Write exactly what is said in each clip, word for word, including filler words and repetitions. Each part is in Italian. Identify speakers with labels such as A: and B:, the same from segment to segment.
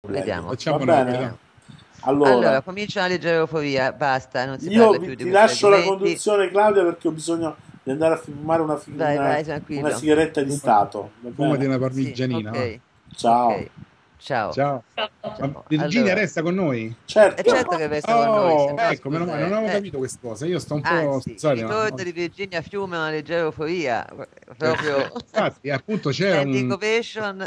A: problemi.
B: Vediamo,
A: Va
B: Facciamo noi,
A: bene?
B: vediamo.
A: Allora,
C: Allora, comincia la leggerofobia, basta, non si
A: io
C: parla
A: vi-
C: più di
A: ti
C: questi
A: lascio la
C: argomenti.
A: conduzione, Claudia, perché ho bisogno di andare a fumare una, fi-
C: Vai,
A: una-
C: vai,
A: una
C: tranquillo.
A: sigaretta di
B: Fumati,
A: Stato. Va
B: fumati
A: bene?
B: una
C: Sì,
B: parmigianina, va.
C: ok,
A: Ciao.
C: ok. Ciao,
B: Ciao. Ma
C: ciao.
B: Virginia
C: Allora,
B: resta con noi?
C: è
A: Certo.
C: certo che resta con noi, se
B: Oh,
C: no,
B: ecco, meno
C: scusa,
B: male, non
C: eh.
B: avevo
C: eh.
B: capito questa cosa. Io sto un po',
C: Anzi, il
B: scusate, ma
C: ritorno
B: no,
C: di Virginia Fiume è una leggerofobia,
B: eh,
C: proprio
B: infatti, appunto c'era
C: standing
B: un...
C: ovation.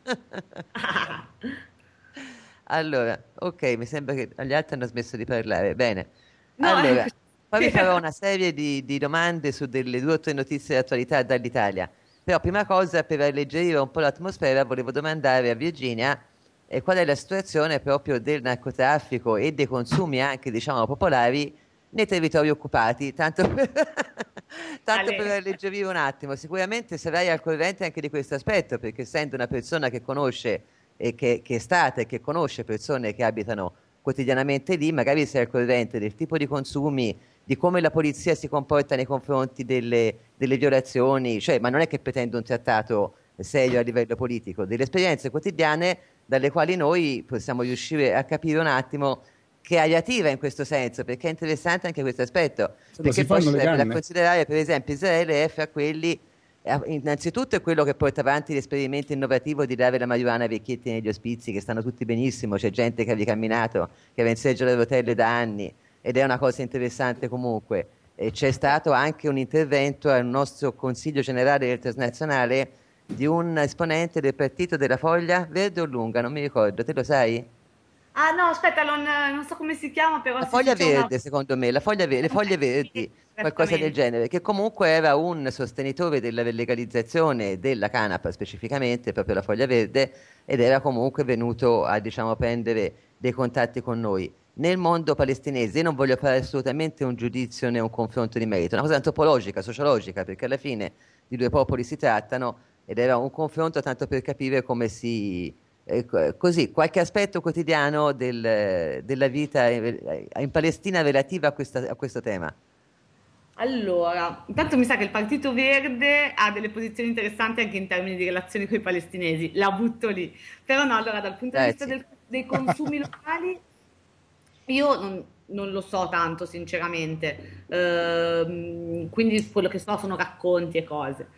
C: Allora, ok, mi sembra che gli altri hanno smesso di parlare. Bene.
D: No,
C: Allora,
D: ecco.
C: poi vi farò una serie di, di domande su delle due o tre notizie di attualità dall'Italia. Però, prima cosa, per alleggerire un po' l'atmosfera, volevo domandare a Virginia eh, qual è la situazione proprio del narcotraffico e dei consumi anche, diciamo, popolari nei territori occupati. Tanto per, tanto per
D: Ale.
C: alleggerire un attimo, sicuramente sarai al corrente anche di questo aspetto, perché essendo una persona che conosce e che, che è stata e che conosce persone che abitano quotidianamente lì, magari sei al corrente del tipo di consumi, di come la polizia si comporta nei confronti delle, delle violazioni, cioè, ma non è che pretendo un trattato serio a livello politico, delle esperienze quotidiane dalle quali noi possiamo riuscire a capire un attimo che aria tira in questo senso, perché è interessante anche questo aspetto,
B: Lo
C: perché
B: si
C: poi
B: fanno
C: ci
B: le
C: sarebbe da
B: canne?
C: considerare, per esempio, Israele è fra quelli eh, innanzitutto è quello che porta avanti l'esperimento innovativo di dare la marijuana ai vecchietti negli ospizi, che stanno tutti benissimo, c'è gente che ha ricamminato, che va in seggio alle rotelle da anni, ed è una cosa interessante comunque. E c'è stato anche un intervento al nostro Consiglio Generale del Transnazionale di un esponente del partito della Foglia, verde o lunga, non mi ricordo, te lo sai?
D: Ah no, aspetta, non, non so come si chiama, però
C: La
D: sì, sì,
C: foglia
D: c'è una...
C: verde, secondo me, la foglia ve- le foglie
D: Sì,
C: verdi, qualcosa del
D: esattamente.
C: genere, che comunque era un sostenitore della legalizzazione della canapa, specificamente, proprio la foglia verde, ed era comunque venuto a, diciamo, prendere dei contatti con noi. Nel mondo palestinese, io non voglio fare assolutamente un giudizio né un confronto di merito, è una cosa antropologica, sociologica, perché alla fine di due popoli si trattano, ed era un confronto tanto per capire come si eh, co- così, qualche aspetto quotidiano del- della vita in, in Palestina relativa a, questa- a questo tema.
D: Allora, intanto mi sa che il Partito Verde ha delle posizioni interessanti anche in termini di relazioni con i palestinesi, la butto lì. Però no, allora dal punto di vista
C: Grazie.
D: del- dei consumi locali, io non, non lo so tanto, sinceramente. Ehm, quindi quello che so sono racconti e cose.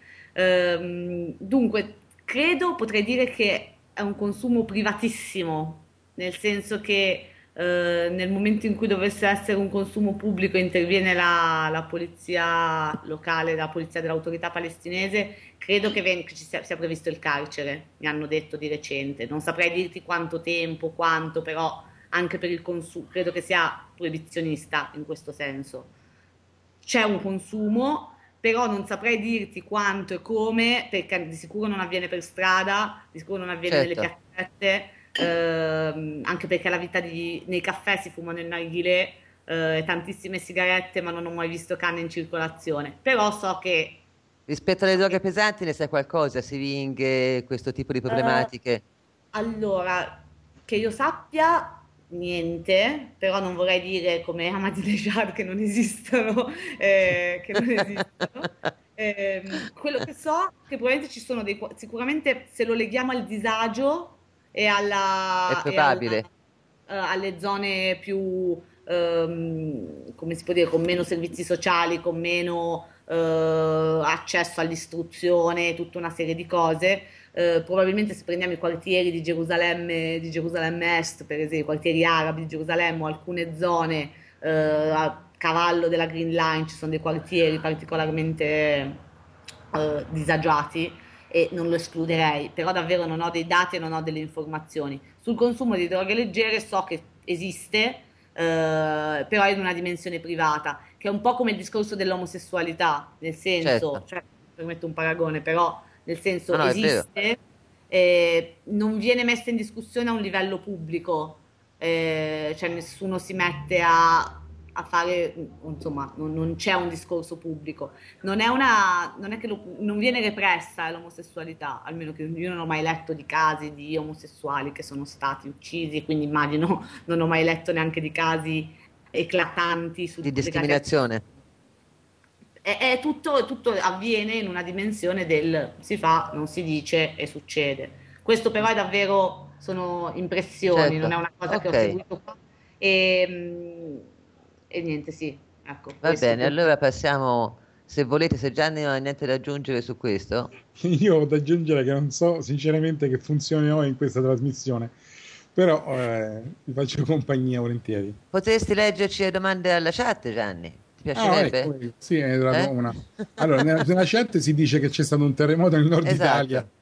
D: Ehm, dunque, credo, potrei dire che è un consumo privatissimo, nel senso che eh, nel momento in cui dovesse essere un consumo pubblico interviene la, la polizia locale, la polizia dell'autorità palestinese, credo che, ven- che ci sia, sia previsto il carcere, mi hanno detto di recente. Non saprei dirti quanto tempo, quanto, però anche per il consumo, credo che sia proibizionista in questo senso. C'è un consumo, però non saprei dirti quanto e come, perché di sicuro non avviene per strada, di sicuro non avviene nelle
C: Certo.
D: piazzette, ehm, anche perché la vita di, nei caffè si fumano il narghilè, eh, tantissime sigarette, ma non ho mai visto canne in circolazione. Però so che,
C: Rispetto alle
D: so
C: droghe
D: che
C: pesanti ne sai qualcosa? Siringhe, questo tipo di
D: Eh,
C: problematiche?
D: allora, che io sappia, niente, però non vorrei dire come Ahmadinejad che non esistono, eh, che non esistono. Ehm, quello che so è che probabilmente ci sono dei, qua- sicuramente se lo leghiamo al disagio e,
C: È
D: alla, e alla-
C: probabile.
D: eh, alle zone più, ehm, come si può dire, con meno servizi sociali, con meno eh, accesso all'istruzione, tutta una serie di cose. Eh, probabilmente se prendiamo i quartieri di Gerusalemme, di Gerusalemme Est, per esempio, i quartieri arabi di Gerusalemme o alcune zone eh, a cavallo della Green Line, ci sono dei quartieri particolarmente eh, disagiati e non lo escluderei, però davvero non ho dei dati e non ho delle informazioni. Sul consumo di droghe leggere so che esiste, eh, però è in una dimensione privata, che è un po' come il discorso dell'omosessualità, nel senso,
C: Certo.
D: cioè, permetto un paragone, però nel
C: No,
D: senso
C: no, è vero.
D: esiste, eh, non viene messa in discussione a un livello pubblico, eh, cioè nessuno si mette a, a fare, insomma, non, non c'è un discorso pubblico. Non è una, non è che lo- non viene repressa l'omosessualità, almeno che io non ho mai letto di casi di omosessuali che sono stati uccisi, quindi immagino non ho mai letto neanche di casi eclatanti
C: Di
D: su- legati al...
C: discriminazione.
D: È, è tutto, tutto avviene in una dimensione del si fa, non si dice e succede. Questo però è davvero sono impressioni,
C: certo,
D: non è una cosa che ho
C: ok.
D: seguito qua. E, mm, e niente, sì, ecco,
C: Va
D: questo
C: bene,
D: più o
C: allora passiamo, se volete, se Gianni non ha niente da aggiungere su questo.
B: Io ho da aggiungere che non so sinceramente che funzione ho in questa trasmissione, però eh, vi faccio compagnia volentieri.
C: Potresti leggerci le domande alla chat, Gianni? Ti
B: Ah,
C: piacerebbe?
B: ecco, sì, è dato
C: Eh?
B: una. Allora, nella, nella chat si dice che c'è stato un terremoto nel nord Italia,
C: Esatto,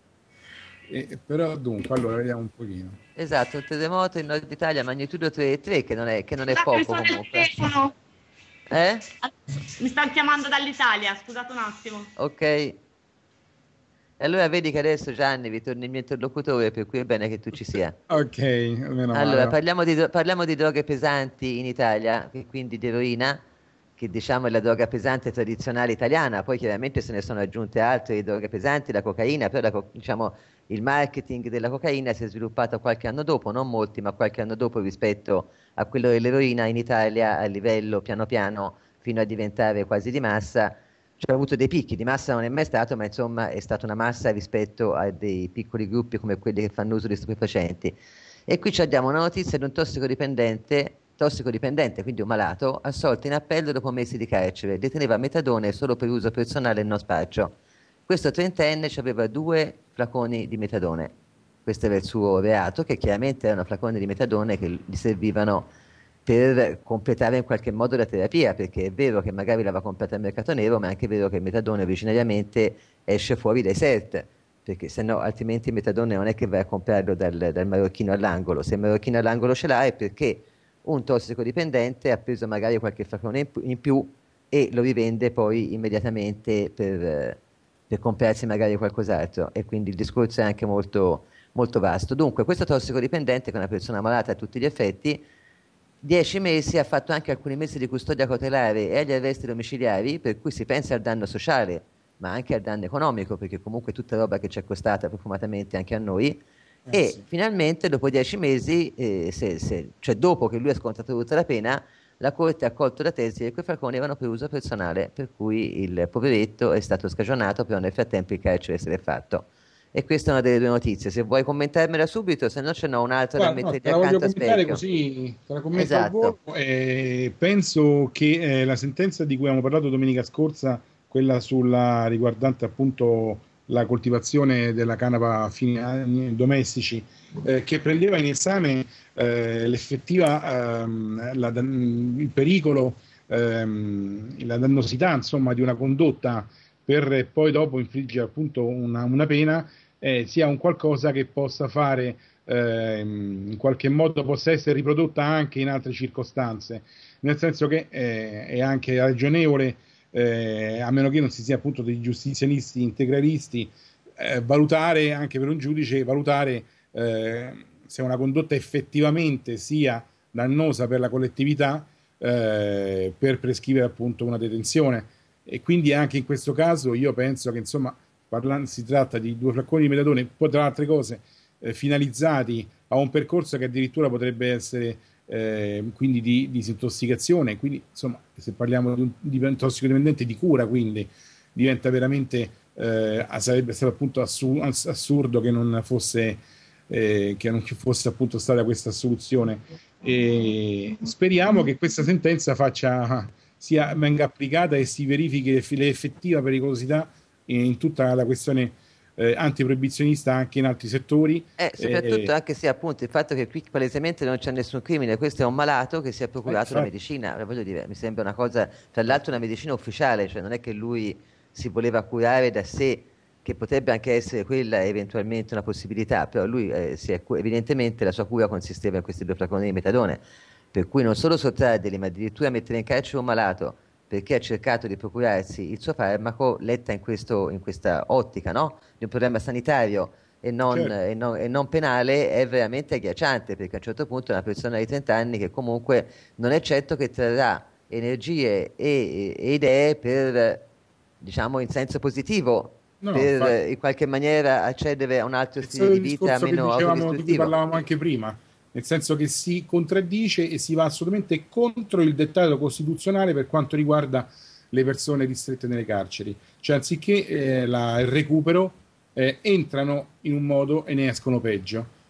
B: e- però dunque, allora vediamo un pochino.
C: esatto, un terremoto in Nord Italia, magnitudo tre virgola tre, che non è, che non è
D: Scusate, mi
C: poco
D: suona il
C: comunque.
D: telefono.
C: Eh?
D: Mi stanno chiamando dall'Italia, scusate un attimo.
C: Ok. E allora vedi che adesso Gianni ritorni il mio interlocutore, per cui è bene che tu ci sia.
B: Ok, meno male.
C: Allora,
B: No?
C: parliamo di, dro- parliamo di droghe pesanti in Italia, che quindi di eroina, che diciamo è la droga pesante tradizionale italiana, poi chiaramente se ne sono aggiunte altre di droghe pesanti, la cocaina, però la co- diciamo, il marketing della cocaina si è sviluppato qualche anno dopo, non molti, ma qualche anno dopo rispetto a quello dell'eroina in Italia a livello piano piano fino a diventare quasi di massa. Cioè, ha avuto dei picchi, di massa non è mai stato, ma insomma è stata una massa rispetto a dei piccoli gruppi come quelli che fanno uso di stupefacenti. E qui ci abbiamo una notizia di un tossicodipendente, tossicodipendente, quindi un malato, assolto in appello dopo mesi di carcere. Deteneva metadone solo per uso personale e non spaccio. Questo trentenne aveva due flaconi di metadone. Questo era il suo reato, che chiaramente erano flaconi di metadone che gli servivano per completare in qualche modo la terapia, perché è vero che magari l'aveva comprata al mercato nero, ma è anche vero che il metadone originariamente esce fuori dai S E R T, perché se no altrimenti il metadone non è che vai a comprarlo dal, dal marocchino all'angolo. Se il marocchino all'angolo ce l'ha è perché un tossicodipendente ha preso magari qualche flacone in, pi- in più e lo rivende poi immediatamente per, eh, per comprarsi magari qualcos'altro. E quindi il discorso è anche molto, molto vasto. Dunque, questo tossicodipendente, che è una persona malata a tutti gli effetti, dieci mesi, ha fatto anche alcuni mesi di custodia cautelare e agli arresti domiciliari, per cui si pensa al danno sociale, ma anche al danno economico, perché comunque è tutta roba che ci è costata profumatamente anche a noi.
B: Eh,
C: E
B: sì.
C: finalmente, dopo dieci mesi, eh, se- se- cioè dopo che lui ha scontato tutta la pena, la Corte ha accolto la tesi che quei flaconi erano per uso personale, per cui il poveretto è stato scagionato, però nel frattempo il carcere se l'è fatto. E questa è una delle due notizie. Se vuoi commentarmela subito, se no ce n'ho un'altra da
B: Guarda, no, te
C: mettergli
B: la voglio
C: accanto a
B: commentare
C: specchio.
B: così, te la commento al
C: Esatto.
B: volo. E penso che eh, la sentenza di cui abbiamo parlato domenica scorsa, quella sulla riguardante appunto la coltivazione della canapa a fini anni domestici, eh, che prendeva in esame eh, l'effettiva, ehm, la dan- il pericolo, ehm, la dannosità, insomma, di una condotta per poi dopo infliggere appunto una, una pena, eh, sia un qualcosa che possa fare ehm, in qualche modo possa essere riprodotta anche in altre circostanze, nel senso che eh, è anche ragionevole, eh, a meno che non si sia appunto dei giustizialisti integralisti, eh, valutare anche per un giudice, valutare eh, se una condotta effettivamente sia dannosa per la collettività, eh, per prescrivere appunto una detenzione. E quindi anche in questo caso io penso che insomma parlando, si tratta di due flacconi di metadone, poi tra altre cose eh, finalizzati a un percorso che addirittura potrebbe essere eh, quindi di disintossicazione, quindi insomma se parliamo di un, di un tossicodipendente di cura, quindi diventa veramente, eh, sarebbe stato appunto assu- assurdo che non fosse, eh, che non ci fosse appunto stata questa soluzione. E speriamo che questa sentenza faccia, sia, venga applicata e si verifichi l'effettiva pericolosità in tutta la questione eh, antiproibizionista anche in altri settori.
C: Eh, soprattutto
B: Eh,
C: anche se appunto il fatto che qui palesemente non c'è nessun crimine, questo è un malato che si è
B: eh,
C: procurato la
B: infatti,
C: medicina, voglio dire, mi sembra una cosa, tra l'altro
B: infatti,
C: una medicina ufficiale, cioè non è che lui si voleva curare da sé, che potrebbe anche essere quella eventualmente una possibilità, però lui eh, si è cu- evidentemente la sua cura consisteva in questi due flaconi di metadone, per cui non solo sottrarli, ma addirittura mettere in carcere un malato perché ha cercato di procurarsi il suo farmaco, letta in questo, in questa ottica, no? Di un problema sanitario e non,
B: certo.
C: e non- e non penale, è veramente agghiacciante, perché a un certo punto è una persona di trenta anni che comunque non è certo che trarrà energie e, e idee per, diciamo, in senso positivo,
B: No, no,
C: per
B: infatti.
C: eh, in qualche maniera accedere a un altro
B: È
C: stile
B: stato
C: di
B: il
C: vita
B: discorso che
C: meno
B: dicevamo, di cui
C: autodistruttivo.
B: parlavamo anche prima, nel senso che si contraddice e si va assolutamente contro il dettato costituzionale per quanto riguarda le persone ristrette nelle carceri. Cioè, anziché eh, la- il recupero, eh, entrano in un modo e ne escono peggio.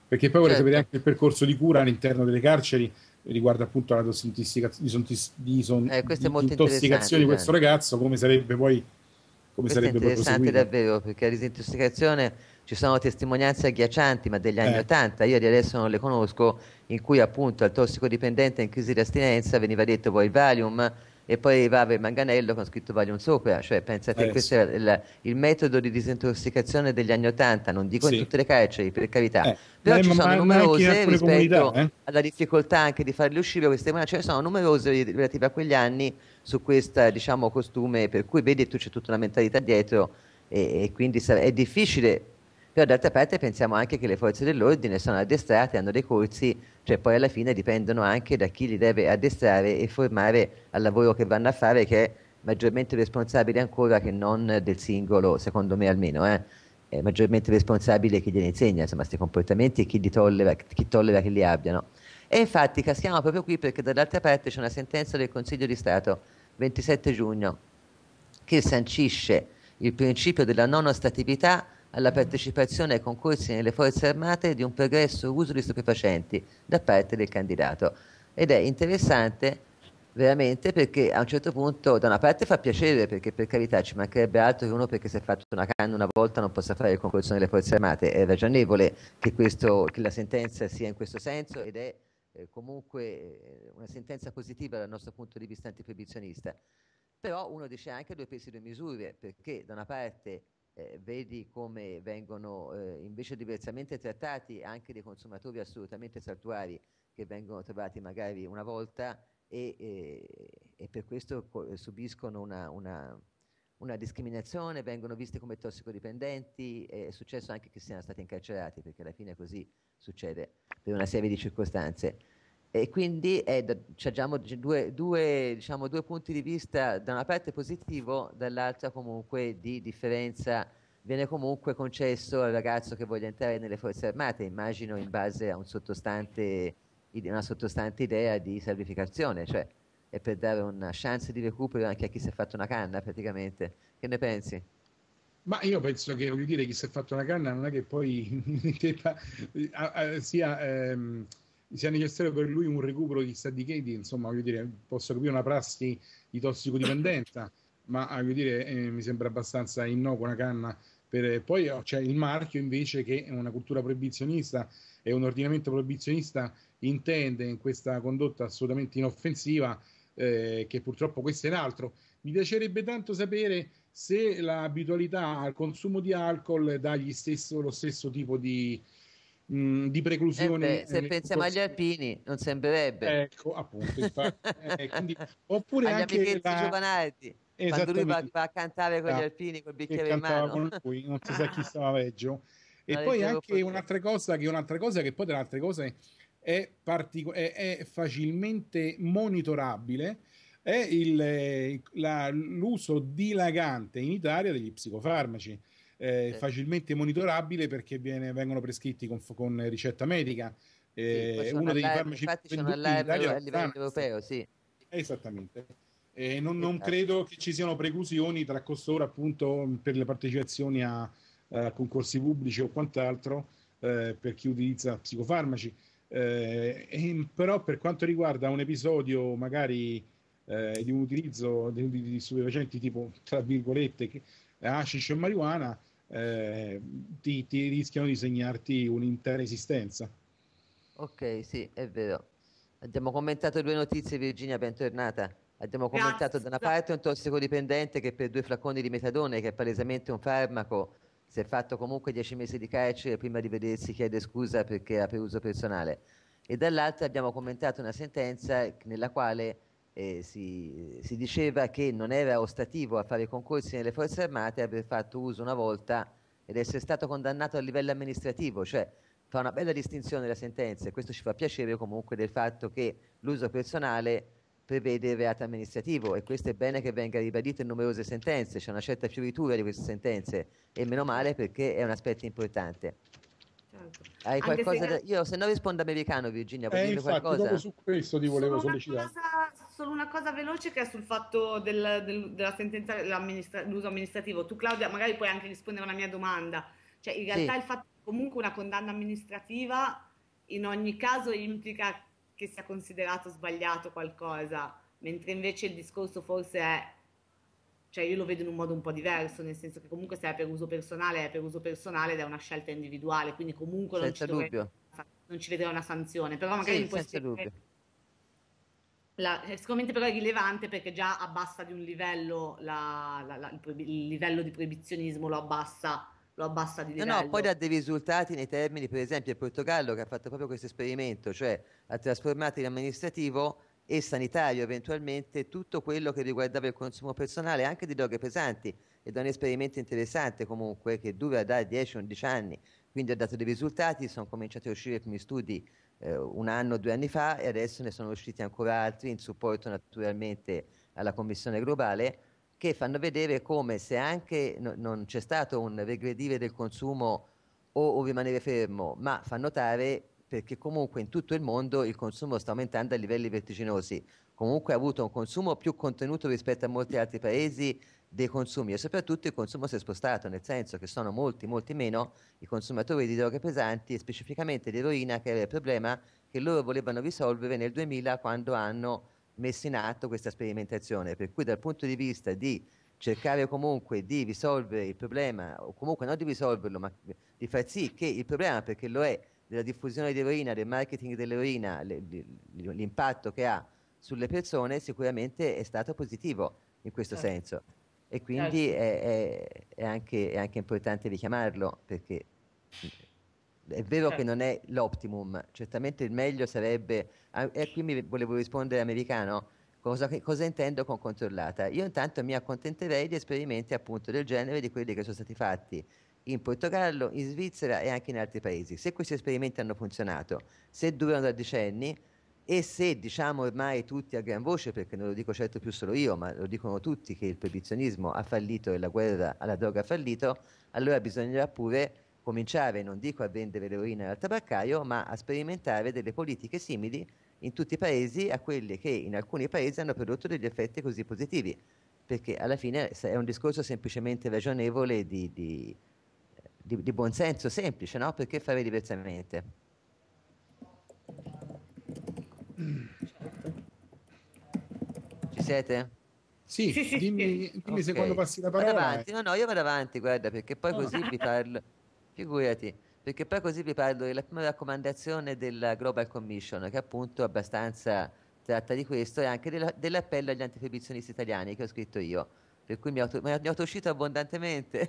B: Perché poi vorrei sapere
C: certo.
B: anche il percorso di cura all'interno delle carceri riguardo appunto alla disintossica- disintos- dison-
C: Eh, questo è molto
B: disintossicazione
C: interessante,
B: di questo
C: Gianni.
B: ragazzo, come sarebbe poi, come
C: Questo è
B: sarebbe poi
C: interessante
B: proseguita.
C: davvero, perché la disintossicazione ci sono testimonianze agghiaccianti, ma degli anni
B: Eh,
C: ottanta, io di adesso non le conosco, in cui appunto al tossicodipendente in crisi di astinenza veniva detto vuoi il Valium e poi arrivava il manganello con scritto Valium sopra, cioè pensate, questo
B: adesso,
C: è il, il metodo di disintossicazione degli anni ottanta, non dico in
B: sì.
C: tutte le carceri, per carità,
B: Eh,
C: però
B: ma,
C: ci sono
B: ma- ma anche in
C: numerose
B: alcune comunità,
C: rispetto
B: eh?
C: alla difficoltà anche di farli uscire queste, ma ce ne sono numerose relative a quegli anni su questa, diciamo, costume, per cui vedi tu c'è tutta una mentalità dietro e, e quindi sa- è difficile, però d'altra parte pensiamo anche che le forze dell'ordine sono addestrate, hanno dei corsi, cioè poi alla fine dipendono anche da chi li deve addestrare e formare al lavoro che vanno a fare, che è maggiormente responsabile ancora che non del singolo, secondo me almeno, eh. È maggiormente responsabile chi glieli insegna, insomma, questi comportamenti e chi li tollera, chi tollera che li abbiano. E infatti caschiamo proprio qui perché dall'altra parte c'è una sentenza del Consiglio di Stato, ventisette giugno, che sancisce il principio della non ostatività alla partecipazione ai concorsi nelle forze armate di un progresso uso di stupefacenti da parte del candidato. Ed è interessante veramente perché a un certo punto da una parte fa piacere perché per carità ci mancherebbe altro che uno perché si è fatto una canna una volta non possa fare il concorso nelle forze armate, è ragionevole che, questo, che la sentenza sia in questo senso ed è eh, comunque eh, una sentenza positiva dal nostro punto di vista antiproibizionista. Però uno dice anche due pesi e due misure, perché da una parte eh, vedi come vengono eh, invece diversamente trattati anche dei consumatori assolutamente saltuari che vengono trovati magari una volta e, e- e per questo co- subiscono una, una- una discriminazione, vengono visti come tossicodipendenti, è successo anche che siano stati incarcerati, perché alla fine così succede per una serie di circostanze. E quindi è da- ci abbiamo due, due, diciamo, due punti di vista, da una parte positivo, dall'altra comunque di differenza. Viene comunque concesso al ragazzo che voglia entrare nelle forze armate, immagino in base a un sottostante, ide- una sottostante idea di salvificazione, cioè è per dare una chance di recupero anche a chi si è fatto una canna praticamente. Che ne pensi?
B: Ma io penso che, voglio dire, chi si è fatto una canna non è che poi debba- a- a- sia, ehm, sia necessario per lui un recupero chissà di che, di- insomma, voglio dire, posso capire una prassi di tossicodipendenza, ma voglio dire, eh, mi sembra abbastanza innocua una canna. Per- poi oh, c'è il marchio invece che una cultura proibizionista e un ordinamento proibizionista intende in questa condotta assolutamente inoffensiva, eh, che purtroppo questo è un altro. Mi piacerebbe tanto sapere se l'abitualità al consumo di alcol dà gli stesso, lo stesso tipo di, mh, di
C: Eh
B: preclusione
C: beh, se
B: nei
C: pensiamo agli
B: concorsi.
C: alpini, non sembrerebbe.
B: Ecco, appunto, infatti, eh, quindi, oppure
C: Agli
B: anche
C: amichetti
B: la...
C: giovanardi, quando lui va,
B: Esattamente,
C: va a cantare con gli
B: ah,
C: alpini col
B: che
C: bicchiere in
B: cantava
C: mano.
B: con lui, non si sa chi stava peggio. E
C: Una
B: poi
C: leggera
B: anche
C: opportunità.
B: un'altra cosa, che un'altra cosa che poi tra le altre cose è, partico- è, è facilmente monitorabile, è il, eh, la- l'uso dilagante in Italia degli psicofarmaci. Eh,
C: Certo.
B: facilmente monitorabile perché viene- vengono prescritti con, con ricetta medica.
C: Sì, poi
B: Eh,
C: c'è un
B: uno degli
C: allarme,
B: farmaci più
C: infatti c'è un
B: venduti in
C: allarme
B: Italia è
C: a
B: lo
C: livello
B: Xanax.
C: europeo, sì,
B: Esattamente. Eh, non, non
C: esatto.
B: credo che ci siano preclusioni tra costoro appunto per le partecipazioni a, a concorsi pubblici o quant'altro, eh, per chi utilizza psicofarmaci. Eh, e- però per quanto riguarda un episodio magari eh, di un utilizzo di, di stupefacenti tipo tra virgolette che- hashish o marijuana, eh, ti, ti rischiano di segnarti un'intera esistenza.
C: Ok, sì, è vero. Abbiamo commentato due notizie, Virginia, bentornata. Abbiamo
D: Grazie,
C: commentato da una
D: scusa.
C: parte un tossicodipendente che per due flaconi di metadone, che è palesemente un farmaco, si è fatto comunque dieci mesi di carcere prima di vedersi chiede scusa perché era per uso personale. E dall'altra abbiamo commentato una sentenza nella quale eh, si, si diceva che non era ostativo a fare concorsi nelle forze armate aver fatto uso una volta ed essere stato condannato a livello amministrativo, cioè fa una bella distinzione la sentenza e questo ci fa piacere comunque del fatto che l'uso personale prevede il reato amministrativo e questo è bene che venga ribadito in numerose sentenze, c'è una certa fioritura di queste sentenze e meno male
D: Certo,
C: perché è un aspetto importante.
D: certo.
C: Hai
D: Anche se in
C: qualcosa da...
D: realtà
C: Io se no rispondo americano, Virginia, vuoi
B: E
C: dirmi
B: infatti, proprio
C: qualcosa?
B: su questo ti volevo
D: solo una
B: sollecitare.
D: cosa, solo una cosa veloce che è sul fatto del- del- della sentenza dell'amministra- dell'uso amministrativo. Tu, Claudia, magari puoi anche rispondere a una mia domanda. Cioè, in realtà
C: Sì,
D: il fatto comunque una condanna amministrativa in ogni caso implica che sia considerato sbagliato qualcosa, mentre invece il discorso forse è, cioè io lo vedo in un modo un po' diverso, nel senso che comunque se è per uso personale è per uso personale ed è una scelta individuale, quindi comunque non ci
C: senza
D: dovrei,
C: dubbio.
D: non ci vedrei una sanzione, però magari
C: Sì,
D: mi puoi
C: senza
D: spiegare.
C: dubbio.
D: La- eh, sicuramente però è rilevante perché già abbassa di un livello la- la- la- il, proibi- il livello di proibizionismo lo abbassa, lo abbassa di
C: No, no, poi
D: livello.
C: dà dei risultati nei termini, per esempio il Portogallo che ha fatto proprio questo esperimento, cioè ha trasformato in amministrativo e sanitario eventualmente tutto quello che riguardava il consumo personale anche di droghe pesanti, ed è un esperimento interessante comunque che dura da dieci undici anni, quindi ha dato dei risultati, sono cominciati a uscire i primi studi eh, un anno, due anni fa, e adesso ne sono usciti ancora altri in supporto naturalmente alla Commissione globale, che fanno vedere come se anche no- non c'è stato un regredire del consumo o un rimanere fermo, ma fa notare perché comunque in tutto il mondo il consumo sta aumentando a livelli vertiginosi. Comunque ha avuto un consumo più contenuto rispetto a molti altri paesi dei consumi, e soprattutto il consumo si è spostato, nel senso che sono molti, molti meno i consumatori di droghe pesanti e specificamente di eroina, che era il problema che loro volevano risolvere nel duemila quando hanno messo in atto questa sperimentazione. Per cui dal punto di vista di cercare comunque di risolvere il problema, o comunque non di risolverlo, ma di far sì che il problema, perché lo è, della diffusione di eroina, del marketing dell'eroina, le- li- l'impatto che ha sulle persone, sicuramente è stato positivo in questo
D: Certo,
C: senso. E quindi
D: certo.
C: è, è- è anche, è anche importante richiamarlo, perché è vero che
D: Certo.
C: non è l'optimum, certamente il meglio sarebbe, ah, e qui mi volevo rispondere americano, cosa, che- cosa intendo con controllata? Io intanto mi accontenterei di esperimenti appunto del genere, di quelli che sono stati fatti in Portogallo, in Svizzera e anche in altri paesi. Se questi esperimenti hanno funzionato, se durano da decenni, e se diciamo ormai tutti a gran voce, perché non lo dico certo più solo io, ma lo dicono tutti, che il proibizionismo ha fallito e la guerra alla droga ha fallito, allora bisognerà pure cominciare, non dico a vendere l'eroina al tabaccaio, ma a sperimentare delle politiche simili in tutti i paesi a quelle che in alcuni paesi hanno prodotto degli effetti così positivi, perché alla fine è un discorso semplicemente ragionevole di, di, di, di buonsenso semplice, no? Perché fare diversamente? Ci siete?
B: Sì,
D: Sì, sì, sì.
B: dimmi, dimmi se quando
C: Ok,
B: passi la
C: vado
B: parola. eh.
C: avanti. No, no, io vado avanti, guarda, perché poi
B: No,
C: così vi parlo. Figurati, perché poi così vi parlo della prima raccomandazione della Global Commission, che appunto abbastanza tratta di questo, e anche della- dell'appello agli antiproibizionisti italiani che ho scritto io. Per cui mi auto, mi ne ho uscito abbondantemente.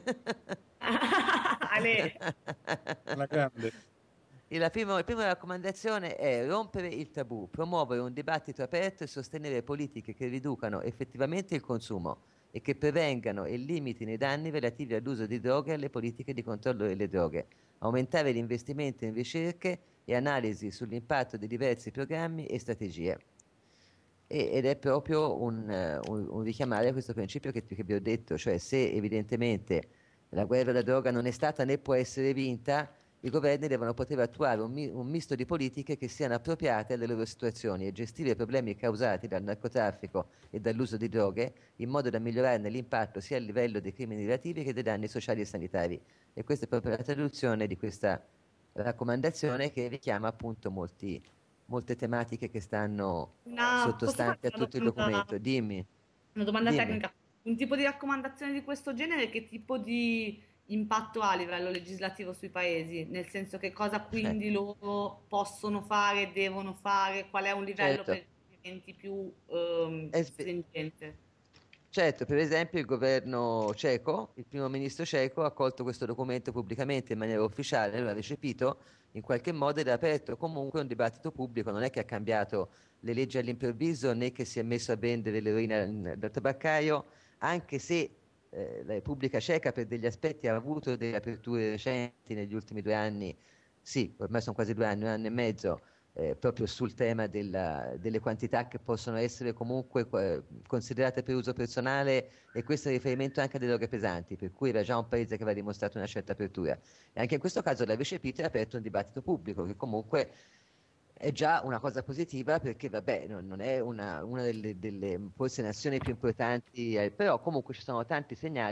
D: Ale.
B: alla grande.
C: E La prima, la prima raccomandazione è rompere il tabù, promuovere un dibattito aperto e sostenere politiche che riducano effettivamente il consumo e che prevengano e limitino i danni relativi all'uso di droghe e alle politiche di controllo delle droghe, aumentare l'investimento in ricerche e analisi sull'impatto di diversi programmi e strategie. E- ed è proprio un, eh, un- un richiamare a questo principio che, che vi ho detto, cioè se evidentemente la guerra alla droga non è stata né può essere vinta, i governi devono poter attuare un, mi- un misto di politiche che siano appropriate alle loro situazioni e gestire i problemi causati dal narcotraffico e dall'uso di droghe in modo da migliorarne l'impatto sia a livello dei crimini relativi che dei danni sociali e sanitari. E questa è proprio la traduzione di questa raccomandazione, che richiama appunto molti- molte tematiche che stanno
D: Una, posso
C: sottostanti
D: farti
C: a
D: una
C: tutto il
D: domanda,
C: documento. Dimmi,
D: una domanda
C: dimmi.
D: tecnica? Un tipo di raccomandazione di questo genere, che tipo di impatto ha a livello legislativo sui paesi? Nel senso, che cosa
C: Eh,
D: quindi loro possono fare, devono fare, qual è un livello
C: certo.
D: per che diventi più ehm,
C: È spe-
D: stringente?
C: Certo, per esempio il governo ceco, il primo ministro ceco ha accolto questo documento pubblicamente in maniera ufficiale, lo ha recepito in qualche modo ed ha aperto comunque un dibattito pubblico, non è che ha cambiato le leggi all'improvviso né che si è messo a vendere l'eroina in- dal tabaccaio, anche se eh, la Repubblica Ceca per degli aspetti ha avuto delle aperture recenti negli ultimi due anni, sì, ormai sono quasi due anni, un anno e mezzo, eh, proprio sul tema della- delle quantità che possono essere comunque eh, considerate per uso personale, e questo è riferimento anche alle droghe pesanti, per cui era già un paese che aveva dimostrato una certa apertura. E anche in questo caso l'ha recepito e ha aperto un dibattito pubblico, che comunque è già una cosa positiva, perché vabbè, non, non è una, una delle, delle forse nazioni più importanti, eh, però comunque ci sono tanti segnali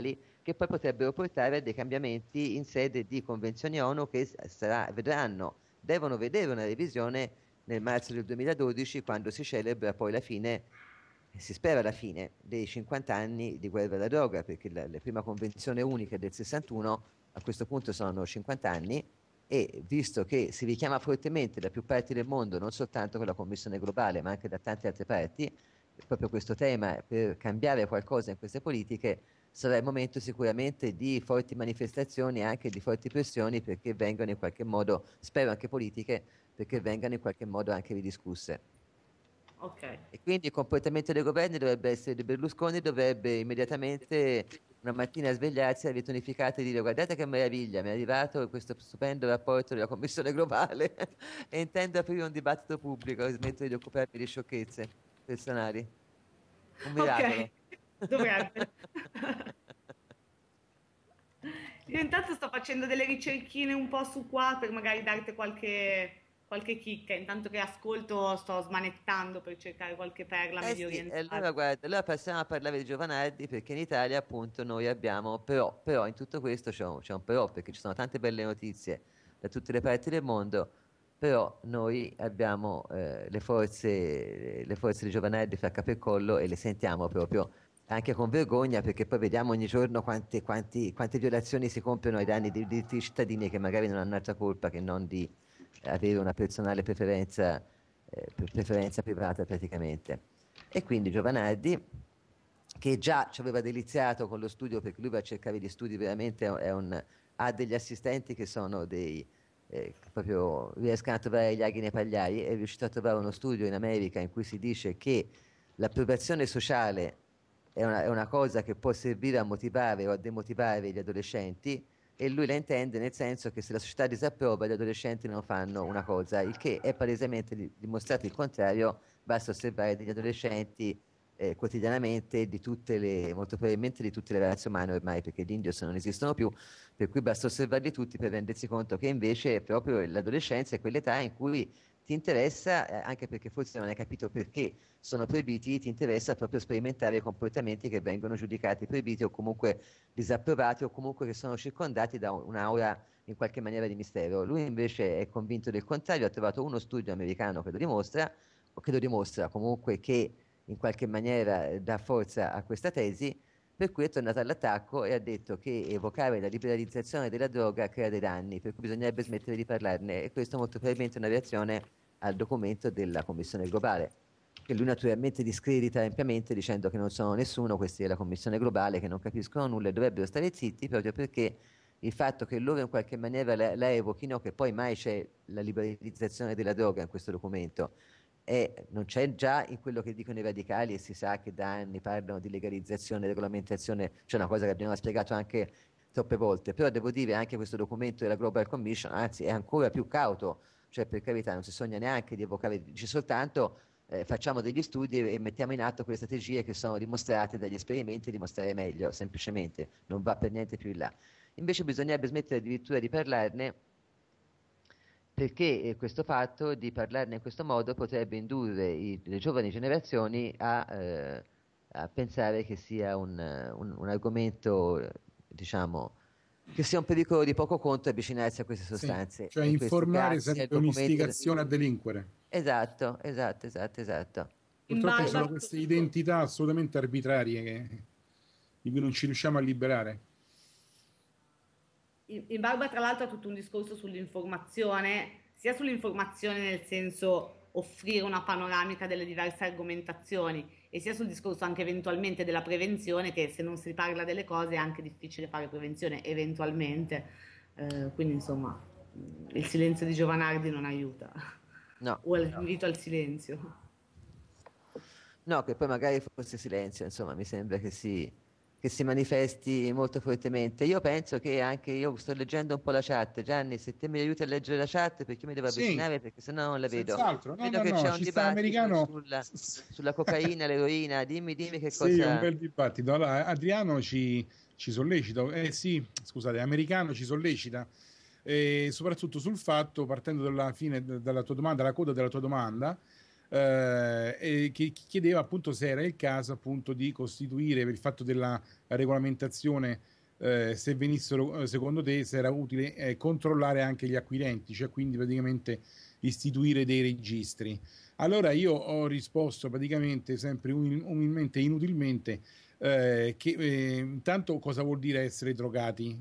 C: che poi potrebbero portare a dei cambiamenti in sede di convenzioni ONU che sarà, vedranno, devono vedere una revisione nel marzo del duemiladodici, quando si celebra poi la fine, si spera la fine, dei cinquanta anni di guerra alla droga, perché la, la prima convenzione unica del sessantuno, a questo punto sono cinquanta anni, e visto che si richiama fortemente da più parti del mondo, non soltanto con la Commissione globale, ma anche da tante altre parti, proprio questo tema per cambiare qualcosa in queste politiche, sarà il momento sicuramente di forti manifestazioni e anche di forti pressioni perché vengano in qualche modo, spero anche politiche, perché vengano in qualche modo anche ridiscusse.
D: Ok.
C: E quindi il comportamento dei governi dovrebbe essere di Berlusconi, dovrebbe immediatamente una mattina svegliarsi, ritonificata e dire: guardate che meraviglia, mi è arrivato questo stupendo rapporto della Commissione globale e intendo aprire un dibattito pubblico e smettere di occuparmi di sciocchezze personali. Un miracolo.
D: Ok, dovrebbe. Io intanto sto facendo delle ricerchine un po' su qua per magari darti qualche, qualche chicca. Intanto che ascolto sto smanettando per cercare qualche perla
C: Eh
D: medio
C: sì, e
D: orientale.
C: allora guarda, allora passiamo a parlare di Giovanardi perché in Italia appunto noi abbiamo, però, però in tutto questo c'è un, c'è un però perché ci sono tante belle notizie da tutte le parti del mondo, però noi abbiamo eh, le forze, le forze di Giovanardi fra capo e collo e le sentiamo proprio anche con vergogna perché poi vediamo ogni giorno quante, quanti- quante violazioni si compiono ai danni dei diritti cittadini che magari non hanno altra colpa che non di avere una personale preferenza, eh, pre- preferenza privata praticamente. E quindi Giovanardi, che già ci aveva deliziato con lo studio, perché lui va a cercare gli studi veramente, è un- ha degli assistenti che sono dei, eh, che proprio riescono a trovare gli aghi nei pagliai, è riuscito a trovare uno studio in America in cui si dice che l'approvazione sociale è una, è una cosa che può servire a motivare o a demotivare gli adolescenti, e lui la intende nel senso che se la società disapprova, gli adolescenti non fanno una cosa, il che è palesemente di- dimostrato il contrario. Basta osservare degli adolescenti eh, quotidianamente di tutte le, molto probabilmente di tutte le razze umane ormai, perché gli indios non esistono più, per cui basta osservarli tutti per rendersi conto che invece proprio l'adolescenza è quell'età in cui ti interessa, eh, anche perché forse non hai capito perché sono proibiti, ti interessa proprio sperimentare comportamenti che vengono giudicati proibiti o comunque disapprovati o comunque che sono circondati da un'aura in qualche maniera di mistero. Lui invece è convinto del contrario, ha trovato uno studio americano che lo dimostra, o che lo dimostra comunque che in qualche maniera eh, dà forza a questa tesi, per cui è tornato all'attacco e ha detto che evocare la liberalizzazione della droga crea dei danni, per cui bisognerebbe smettere di parlarne, e questo molto probabilmente è una reazione al documento della Commissione globale, che lui naturalmente discredita ampiamente dicendo che non sono nessuno, questi della Commissione globale, che non capiscono nulla e dovrebbero stare zitti proprio perché il fatto che loro in qualche maniera la, la evochino, che poi mai c'è la liberalizzazione della droga in questo documento, e non c'è già in quello che dicono i radicali, e si sa che da anni parlano di legalizzazione, regolamentazione, c'è una cosa che abbiamo spiegato anche troppe volte, però devo dire anche questo documento della Global Commission, anzi è ancora più cauto, cioè per carità non si sogna neanche di evocare, dice soltanto eh, facciamo degli studi e mettiamo in atto quelle strategie che sono dimostrate dagli esperimenti, dimostrare meglio, semplicemente, non va per niente più in là. Invece bisognerebbe smettere addirittura di parlarne, perché eh, questo fatto di parlarne in questo modo potrebbe indurre i- le giovani generazioni a, eh, a pensare che sia un, eh, un- un argomento, eh, diciamo, che sia un pericolo di poco conto avvicinarsi a queste
B: Sì,
C: sostanze.
B: cioè
C: E questo
B: informare
C: grazie al
B: sarebbe
C: documento.
B: un'istigazione a delinquere.
C: Esatto, esatto, esatto, esatto.
D: In
B: Purtroppo ci
D: barba a
B: sono
D: tutto
B: queste
D: questo.
B: identità assolutamente arbitrarie che- di cui non ci riusciamo a liberare.
D: In, in barba tra l'altro a tutto un discorso sull'informazione, sia sull'informazione nel senso offrire una panoramica delle diverse argomentazioni, e sia sul discorso anche eventualmente della prevenzione, che se non si parla delle cose è anche difficile fare prevenzione eventualmente. Eh, quindi insomma il silenzio di Giovanardi non aiuta,
C: No,
D: o l'invito al silenzio.
C: no, che poi magari fosse silenzio, insomma, mi sembra che si, che si manifesti molto fortemente. Io penso che anche io sto leggendo un po' la chat. Gianni, se te mi aiuti a leggere la chat, perché io mi devo
B: Sì,
C: avvicinare, perché sennò non la vedo.
B: senz'altro. No,
C: Vedo
B: no,
C: che
B: no,
C: c'è un
B: ci sta
C: dibattito
B: americano.
C: sulla, sulla cocaina, l'eroina. Dimmi, dimmi che
B: Sì, è un
C: cosa.
B: bel dibattito. Allora, Adriano ci, ci sollecita, eh sì, scusate, americano ci sollecita, eh, soprattutto sul fatto, partendo dalla fine de- dalla tua domanda, dalla coda della tua domanda, eh, e che chi chiedeva appunto se era il caso appunto di costituire, per il fatto della regolamentazione eh, se venissero, eh, secondo te, se era utile eh, controllare anche gli acquirenti, cioè quindi praticamente istituire dei registri. Allora io ho risposto praticamente sempre umil- umilmente e inutilmente eh, che eh, intanto cosa vuol dire essere drogati?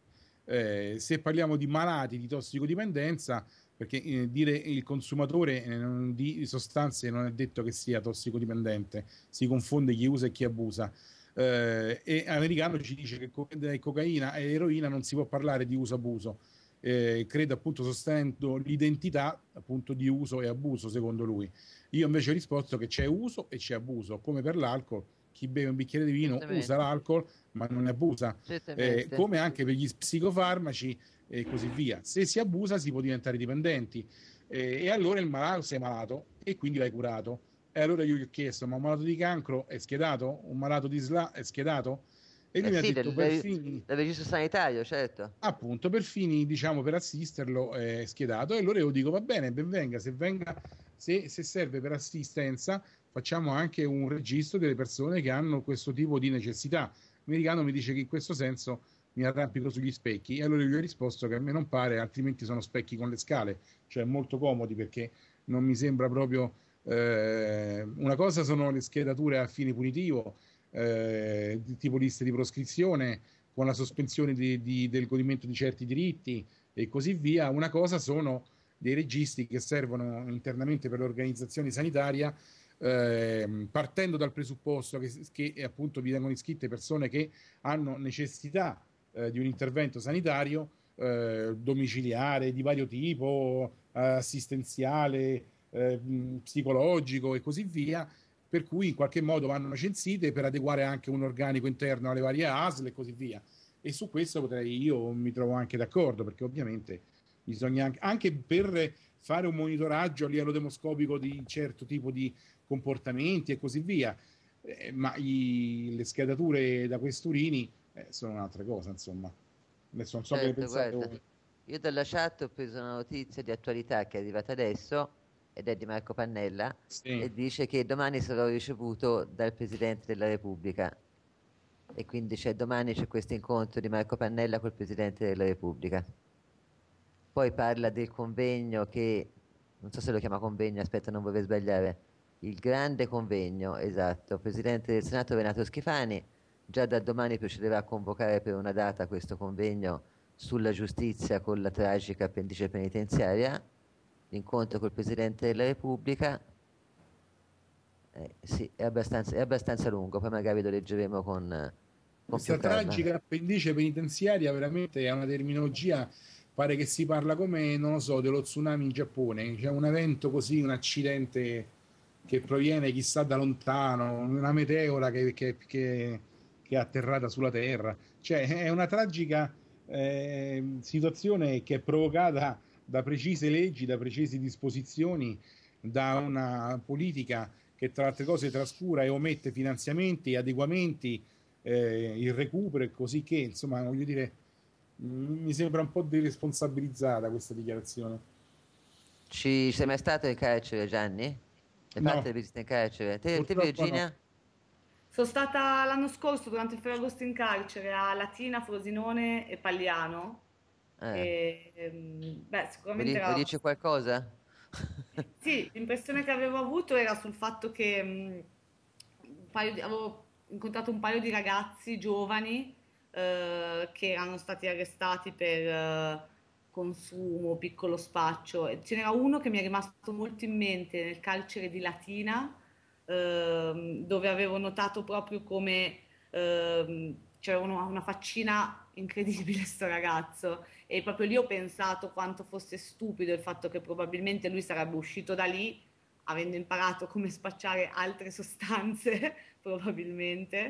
B: Eh, se parliamo di malati di tossicodipendenza, perché eh, dire il consumatore eh, non- di sostanze non è detto che sia tossicodipendente, si confonde chi usa e chi abusa. Eh, e americano ci dice che co- di cocaina e eroina non si può parlare di uso-abuso. Eh, credo appunto sostenendo l'identità appunto di uso e abuso secondo lui. Io invece ho risposto che c'è uso e c'è abuso, come per l'alcol, chi beve un bicchiere di vino usa
C: Certamente,
B: l'alcol ma non ne abusa, eh,
C: certamente.
B: come anche per gli psicofarmaci e così via. Se si abusa si può diventare dipendenti eh, e allora il malato sei malato e quindi vai curato. E allora io gli ho chiesto, ma un malato di cancro è schedato? Un malato di S L A è schedato? E
C: Eh
B: lui mi ha
C: sì,
B: detto
C: del,
B: per
C: del-
B: fini,
C: del registro sanitario, certo.
B: appunto, per fini, diciamo, per assisterlo è schiedato. E allora io dico, va bene, ben venga, se venga, se, se serve per assistenza, facciamo anche un registro delle persone che hanno questo tipo di necessità. L'americano mi dice che in questo senso mi arrampico sugli specchi e allora io gli ho risposto che a me non pare, altrimenti sono specchi con le scale, cioè molto comodi perché non mi sembra proprio eh, una cosa sono le schedature a fine punitivo, eh, di tipo liste di proscrizione con la sospensione di- di- del godimento di certi diritti e così via. Una cosa sono dei registri che servono internamente per l'organizzazione sanitaria, ehm, partendo dal presupposto che, che appunto vi vengono iscritte persone che hanno necessità eh, di un intervento sanitario eh, domiciliare di vario tipo, eh, assistenziale, eh, mh, psicologico e così via, per cui in qualche modo vanno censite per adeguare anche un organico interno alle varie A S L e così via. E su questo potrei, io mi trovo anche d'accordo, perché ovviamente bisogna anche, anche per fare un monitoraggio a livello demoscopico di certo tipo di comportamenti e così via. Eh, ma i- le schedature da questurini eh, sono un'altra cosa, insomma. Adesso non so che ne
C: Certo,
B: pensate
C: guarda,
B: voi.
C: io dalla chat ho preso una notizia di attualità che è arrivata adesso ed è di Marco Pannella
B: Sì.
C: e dice che domani sarò ricevuto dal Presidente della Repubblica e quindi c'è domani c'è questo incontro di Marco Pannella col Presidente della Repubblica. Poi parla del convegno che, non so se lo chiama convegno, aspetta, non vorrei sbagliare, il grande convegno, esatto, Presidente del Senato Renato Schifani, già da domani procederà a convocare per una data questo convegno sulla giustizia con la tragica appendice penitenziaria, l'incontro col Presidente della Repubblica, eh, sì, è abbastanza, è abbastanza lungo, poi magari lo leggeremo con, con più
B: Questa
C: calma.
B: tragica appendice penitenziaria veramente è una terminologia, pare che si parla come, non lo so, dello tsunami in Giappone, c'è un evento così, un accidente che proviene chissà da lontano, una meteora che, che- che- che è atterrata sulla Terra. Cioè, è una tragica eh, situazione che è provocata da precise leggi, da precise disposizioni, da una politica che tra le altre cose trascura e omette finanziamenti, adeguamenti, eh, il recupero e così che, insomma, voglio dire, mh, mi sembra un po' deresponsabilizzata questa dichiarazione.
C: Ci sei mai stato in carcere, Gianni? Hai fatto
B: No,
C: le visite in carcere? Te, te
B: purtroppo no.
C: Virginia?
D: Sono stata l'anno scorso durante il Ferragosto in carcere a Latina, Frosinone e Pagliano.
C: Eh,
D: E, ehm, beh,
C: vuoi,
D: sicuramente
C: di- vuoi
D: era
C: dirci
D: abbastanza.
C: qualcosa?
D: Sì, l'impressione che avevo avuto era sul fatto che mh, un paio di- avevo incontrato un paio di ragazzi giovani eh, che erano stati arrestati per eh, consumo, piccolo spaccio. E ce n'era uno che mi è rimasto molto in mente nel carcere di Latina, ehm, dove avevo notato proprio come ehm, c'era uno- una faccina incredibile sto ragazzo. E proprio lì ho pensato quanto fosse stupido il fatto che probabilmente lui sarebbe uscito da lì avendo imparato come spacciare altre sostanze, probabilmente,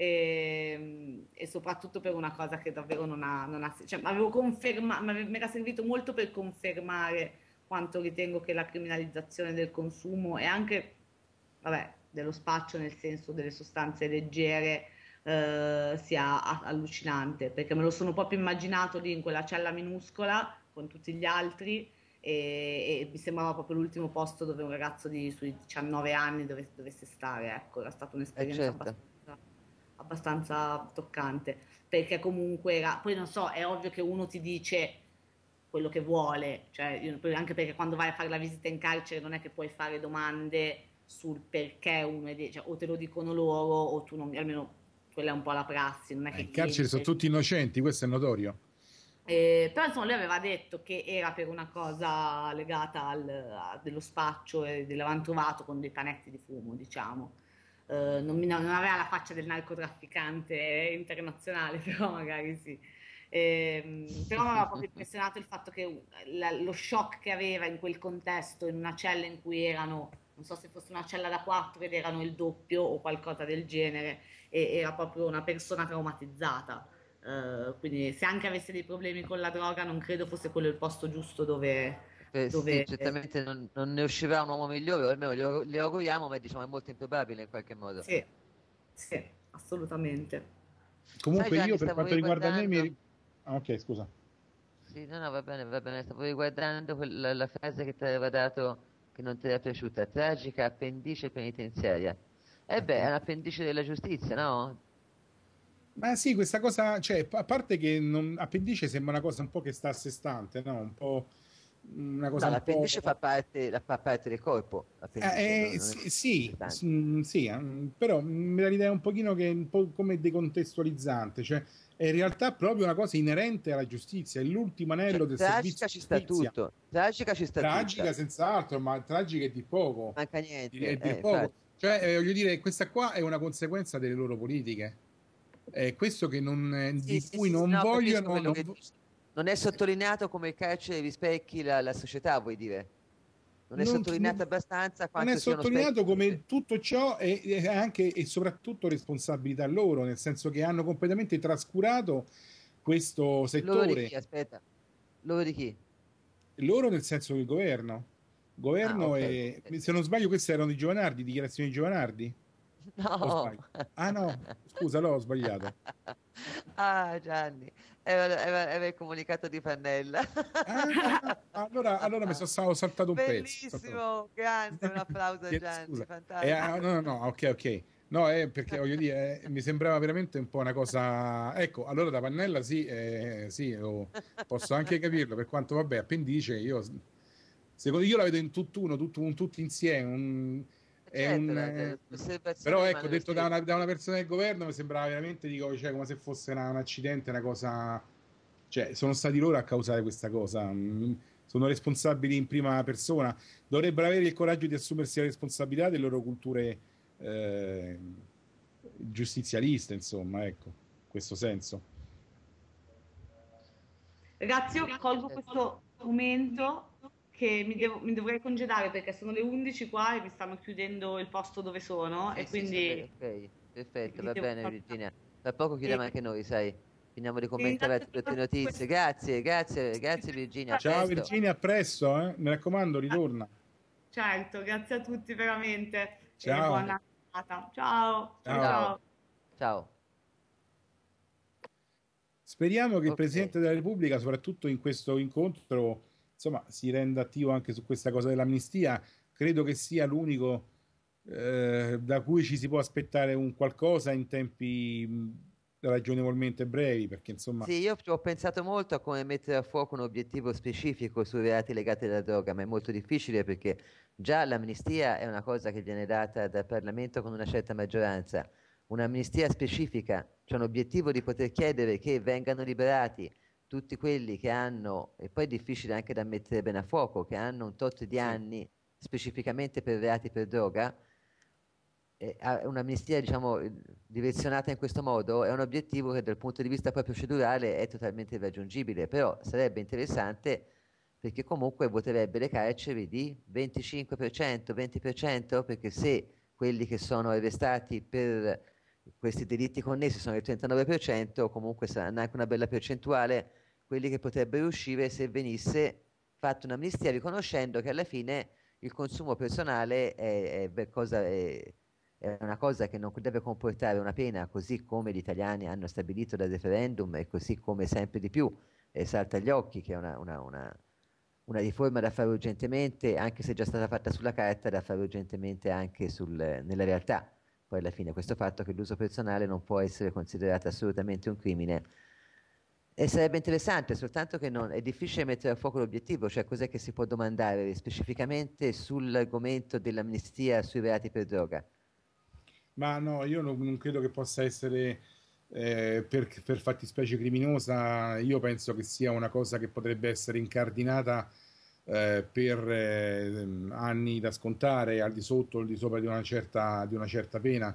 D: e, e soprattutto per una cosa che davvero non ha, non ha cioè, avevo conferma, mi era servito molto per confermare quanto ritengo che la criminalizzazione del consumo e anche, vabbè, dello spaccio nel senso delle sostanze leggere eh, sia a- allucinante, perché me lo sono proprio immaginato lì in quella cella minuscola con tutti gli altri e, e mi sembrava proprio l'ultimo posto dove un ragazzo di sui diciannove anni dove- dovesse stare, ecco, era stata
C: Eh
D: un'esperienza
C: certo.
D: abbastanza, abbastanza toccante, perché comunque era, poi non so, è ovvio che uno ti dice quello che vuole, cioè io- poi anche perché quando vai a fare la visita in carcere non è che puoi fare domande sul perché uno è, de- cioè, o te lo dicono loro o tu non, almeno quella è un po' la prassi, non è
B: Eh,
D: che
B: in carcere
D: chiedi
B: sono
D: per.
B: tutti innocenti, questo è notorio.
D: Eh, però insomma lui aveva detto che era per una cosa legata al, a dello spaccio e l'avevano trovato con dei panetti di fumo, diciamo. Eh, non, mi- non aveva la faccia del narcotrafficante internazionale, però magari sì. Ehm, però mi aveva proprio impressionato il fatto che la- lo shock che aveva in quel contesto, in una cella in cui erano, non so se fosse una cella da quattro ed erano il doppio o qualcosa del genere, e era proprio una persona traumatizzata. Eh, quindi se anche avesse dei problemi con la droga, non credo fosse quello il posto giusto dove,
C: Eh, sì,
D: dove...
C: certamente non, non ne uscirà un uomo migliore, o almeno glielo, glielo auguriamo, ma diciamo è molto improbabile in qualche modo.
D: Sì, sì, assolutamente.
C: Sai
B: Comunque
C: Gianni,
B: io per
C: stavo
B: quanto riguarda me
C: riguardando.
B: mi... Ah, ok, scusa.
C: Sì, no, no, va bene, va bene. Stavo riguardando quella- la frase che ti aveva dato che non ti era piaciuta, tragica appendice penitenziaria. E beh, è
B: Appendi-
C: un'appendice della giustizia, no?
B: Ma sì, questa cosa, cioè, a parte che non, appendice sembra una cosa un po' che sta a sé stante, no? Un po' una cosa
C: No,
B: un po'.
C: l'appendice fa parte, la- fa parte del corpo, l'appendice,
B: Eh,
C: non,
B: eh,
C: non è
B: sì,
C: a sé
B: sì,
C: stante.
B: s- mm, sì, mm, però mi dà l'idea un pochino che è un po' come decontestualizzante, cioè è in realtà proprio una cosa inerente alla giustizia, è l'ultimo
C: Cioè,
B: anello del servizio
C: tragica
B: di
C: ci sta
B: giustizia.
C: tutto, tragica ci sta tutta,
B: Tragica senz'altro, ma tragica è di poco,
C: manca
B: di-
C: niente,
B: è
C: eh,
B: dir poco.
C: infatti.
B: Cioè, eh, voglio dire, questa qua è una conseguenza delle loro politiche. È questo che non, eh,
C: Sì,
B: di
C: sì,
B: cui
C: sì, sì,
B: non
C: no, capisco
B: vogliono,
C: quello
B: non
C: che
B: vo-
C: dici. Non è sottolineato come il carcere rispecchi la, la società, vuoi dire? Non è
B: non,
C: sottolineato
B: non-
C: abbastanza
B: non è
C: quanto sia uno specchio
B: sottolineato
C: della società.
B: come tutto ciò è, è anche e soprattutto responsabilità loro, nel senso che hanno completamente trascurato questo
C: Loro di
B: settore.
C: chi? Aspetta, loro di chi?
B: Loro nel senso del governo.
C: Ah,
B: Governo
C: ok.
B: e,
C: Ok.
B: se non sbaglio, queste erano di Giovanardi, dichiarazioni di Giovanardi? O
C: No.
B: sbaglio? Ah no, scusa, no, ho sbagliato.
C: Ah, Gianni, era, era- era il comunicato di Pannella.
B: Ah, allora, allora mi sono ho saltato un pezzo. ho saltato-
C: Bellissimo, grande, un applauso a
B: Chiedo
C: Gianni,
B: scusa. Eh,
C: fantastico.
B: ah, no, no, no, ok, ok. No, è perché voglio dire, eh, mi sembrava veramente un po' una cosa. Ecco, allora da Pannella sì, eh, sì, lo- posso anche capirlo, per quanto vabbè, appendice, io secondo io la vedo in tutt'uno, tutto, un, tutti insieme. un- è
C: Certo,
B: un,
C: la- la-
B: eh,
C: l'osservazione
B: però ecco,
C: rimane lo
B: detto da
C: stesso.
B: una, da una persona del governo mi sembrava veramente, dico, cioè, come se fosse una- un accidente, una cosa. Cioè, sono stati loro a causare questa cosa. mm, Sono responsabili in prima persona, dovrebbero avere il coraggio di assumersi la responsabilità delle loro culture eh, giustizialiste, insomma, ecco, in questo senso.
D: Ragazzi, io colgo questo momento che mi, devo- mi dovrei congedare perché sono le undici qua e mi stanno chiudendo il posto dove sono
C: Sì,
D: e
C: sì, sì, beh,
D: quindi
C: ok, perfetto,
D: vi
C: va
D: devo
C: bene
D: salutare.
C: Virginia. Tra poco chiudiamo
D: E
C: anche noi, sai. Finiamo di
D: vi
C: commentare
D: ringrazio
C: altre tue
D: per
C: notizie.
D: questo.
C: Grazie, grazie, grazie Virginia, a
B: Ciao
C: presto.
B: Virginia, a presto, eh? Mi raccomando, ritorna.
D: Certo, grazie a tutti veramente e
B: Ciao,
D: buona serata. Ciao, ciao,
B: ciao.
C: Ciao,
D: ciao.
C: ciao.
B: Speriamo che il
C: Ok.
B: Presidente della Repubblica, soprattutto in questo incontro, insomma, si renda attivo anche su questa cosa dell'amnistia. Credo che sia l'unico eh, da cui ci si può aspettare un qualcosa in tempi mh, ragionevolmente brevi, perché insomma,
C: Sì, io ci ho pensato molto a come mettere a fuoco un obiettivo specifico sui reati legati alla droga, ma è molto difficile perché già l'amnistia è una cosa che viene data dal Parlamento con una certa maggioranza. Un'amnistia specifica, cioè un obiettivo di poter chiedere che vengano liberati tutti quelli che hanno, e poi è difficile anche da mettere bene a fuoco, che hanno un tot di
B: sì.
C: anni specificamente per reati per droga, eh, a- un'amnistia, diciamo, eh, direzionata in questo modo è un obiettivo che dal punto di vista poi procedurale è totalmente irraggiungibile, però sarebbe interessante perché comunque vuoterebbe le carceri di venticinque per cento, venti per cento, perché se quelli che sono arrestati per questi delitti connessi sono il trentanove per cento, comunque saranno anche una bella percentuale quelli che potrebbero uscire se venisse fatta un'amnistia riconoscendo che alla fine il consumo personale è, è beh, cosa, è- è una cosa che non deve comportare una pena, così come gli italiani hanno stabilito dal referendum e così come sempre di più eh, salta agli occhi, che è una, una- una- una riforma da fare urgentemente, anche se è già stata fatta sulla carta, da fare urgentemente anche sul- nella realtà, poi alla fine questo fatto che l'uso personale non può essere considerato assolutamente un crimine. E sarebbe interessante, soltanto che non, è difficile mettere a fuoco l'obiettivo, cioè cos'è che si può domandare specificamente sull'argomento dell'amnistia sui reati per droga.
B: Ma no, io non, non credo che possa essere eh, per, per fattispecie criminosa. Io penso che sia una cosa che potrebbe essere incardinata eh, per eh, anni da scontare, al di sotto o al di sopra di una certa, di una certa pena.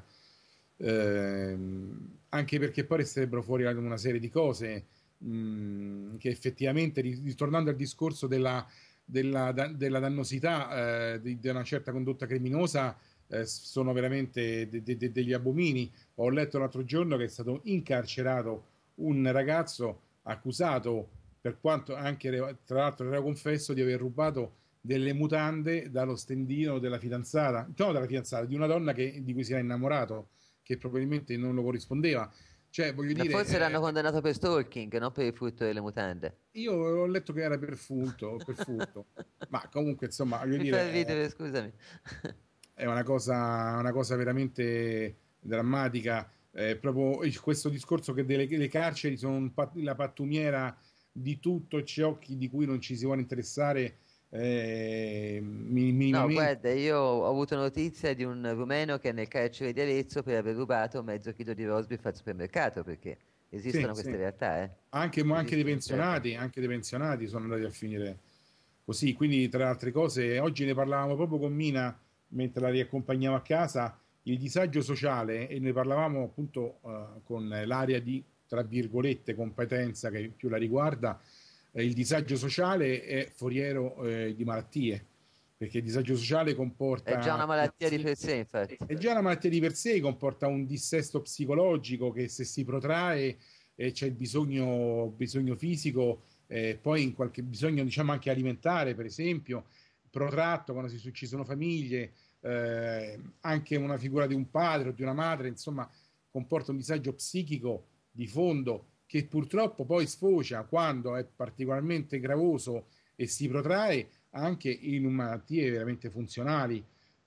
B: Ehm, anche perché poi resterebbero fuori una serie di cose mh, che effettivamente, ri- ritornando al discorso della, della, da- della dannosità eh, di, di una certa condotta criminosa, eh, sono veramente de- de- de- degli abomini. Ho letto l'altro giorno che è stato incarcerato un ragazzo accusato, per quanto anche re- tra l'altro era confesso, di aver rubato delle mutande dallo stendino della fidanzata, no, della fidanzata, di una donna che- di cui si era innamorato, che probabilmente non lo corrispondeva. Cioè, voglio
C: Ma
B: dire,
C: forse l'hanno
B: eh,
C: condannato per stalking, non per il furto delle mutande.
B: io ho letto che era per furto, per furto, ma comunque, insomma, voglio
C: Mi fa
B: dire, eh,
C: ridere, scusami.
B: è una cosa, una cosa veramente drammatica. Eh, proprio il- questo discorso che delle, le carceri sono un pat- la pattumiera di tutto ciò chi- di cui non ci si vuole interessare eh, mi-
C: No,
B: minimamente.
C: guarda, io ho avuto notizia di un rumeno che è nel carcere di Arezzo per aver rubato mezzo chilo di rosbif al supermercato, perché
B: Sì,
C: esistono queste
B: sì.
C: realtà, eh?
B: Anche, ma anche dei
C: Esistono, certo.
B: pensionati, anche dei pensionati sono andati a finire così. Quindi, tra le altre cose, oggi ne parlavamo proprio con Mina mentre la riaccompagnavo a casa, il disagio sociale, e ne parlavamo appunto eh, con l'area di, tra virgolette, competenza che più la riguarda. Eh, il disagio sociale è foriero eh, di malattie, perché il disagio sociale
C: È già
B: comporta
C: una malattia di per sé, infatti.
B: è già una malattia di per sé, comporta un dissesto psicologico che se si protrae e c'è il bisogno, bisogno fisico, eh, poi in qualche bisogno diciamo anche alimentare, per esempio, protratto quando si, ci sono famiglie, eh, anche una figura di un padre o di una madre, insomma, comporta un disagio psichico di fondo che purtroppo poi sfocia quando è particolarmente gravoso e si protrae anche in malattie veramente funzionali.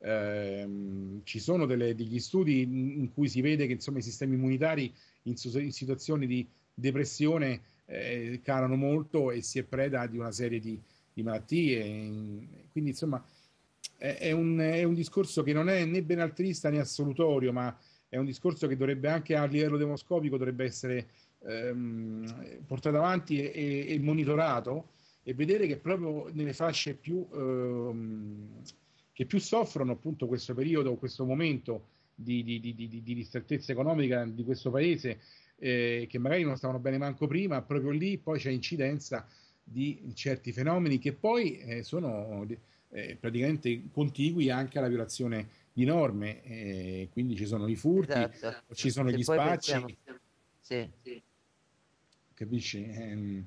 B: Ehm, ci sono delle- degli studi in, in cui si vede che insomma, i sistemi immunitari in, su- in situazioni di depressione eh, calano molto e si è preda di una serie di, di malattie. Quindi insomma è, è un, è un discorso che non è né benaltrista né assolutorio, ma è un discorso che dovrebbe anche a livello demoscopico dovrebbe essere ehm, portato avanti e, e- e monitorato e vedere che proprio nelle fasce più, ehm, che più soffrono appunto questo periodo, questo momento di, di, di, di, di ristrettezza economica di questo paese, eh, che magari non stavano bene manco prima, proprio lì poi c'è incidenza di certi fenomeni che poi eh, sono eh, praticamente contigui anche alla violazione di norme, eh, quindi ci sono i furti,
C: Esatto.
B: ci sono
C: Se
B: gli
C: poi pensiamo,
B: spacci,
C: sì,
B: capisci? Ehm,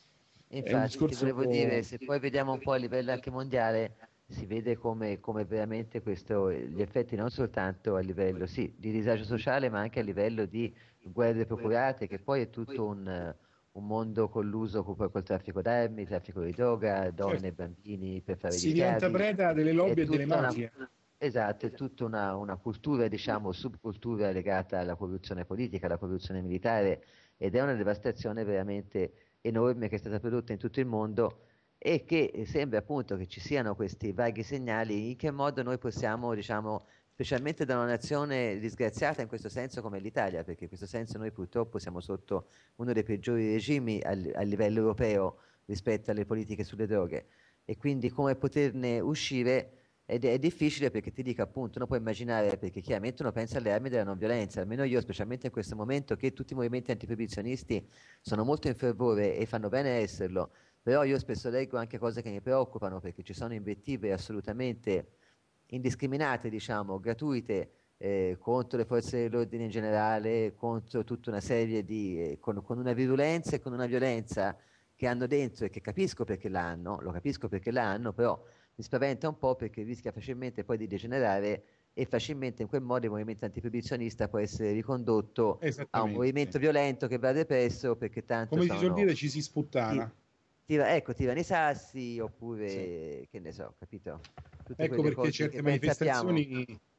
B: È un
C: infatti ti
B: discorso.
C: volevo dire, se poi vediamo un po' a livello anche mondiale, si vede come, come veramente questo, gli effetti non soltanto a livello, sì, di disagio sociale, ma anche a livello di guerre procurate, che poi è tutto un, eh, un mondo colluso co- col traffico d'armi, traffico di droga, donne e
B: Certo,
C: bambini per fare gli
B: si diventa
C: schiavi.
B: preda delle
C: È
B: lobby e delle
C: tutta una,
B: mafie.
C: esatto, è tutta una, una cultura, diciamo, subcultura legata alla corruzione politica, alla corruzione militare, ed è una devastazione veramente enorme che è stata prodotta in tutto il mondo e che sembra appunto che ci siano questi vaghi segnali in che modo noi possiamo, diciamo, specialmente da una nazione disgraziata in questo senso come l'Italia, perché in questo senso noi purtroppo siamo sotto uno dei peggiori regimi al- a livello europeo rispetto alle politiche sulle droghe e quindi come poterne uscire ed è difficile perché ti dico appunto, uno può immaginare, perché chiaramente uno pensa alle armi della non violenza, almeno io specialmente in questo momento che tutti i movimenti antiproibizionisti sono molto in fervore e fanno bene a esserlo, però io spesso leggo anche cose che mi preoccupano perché ci sono invettive assolutamente indiscriminate, diciamo, gratuite eh, contro le forze dell'ordine in generale, contro tutta una serie di, eh, con, con una virulenza e con una violenza che hanno dentro e che capisco perché l'hanno, lo capisco perché l'hanno, però mi spaventa un po' perché rischia facilmente poi di degenerare e facilmente in quel modo il movimento antiproibizionista può essere ricondotto a un
B: Esattamente.
C: movimento violento che va represso perché tanto
B: Come si suol
C: sono
B: dire, ci si
C: ti-
B: sputtana.
C: tira, ecco, tirano i sassi
B: Sì.
C: oppure che ne so, capito? Tutte
B: Ecco
C: quelle
B: perché
C: cose che
B: certe
C: ben sappiamo.
B: manifestazioni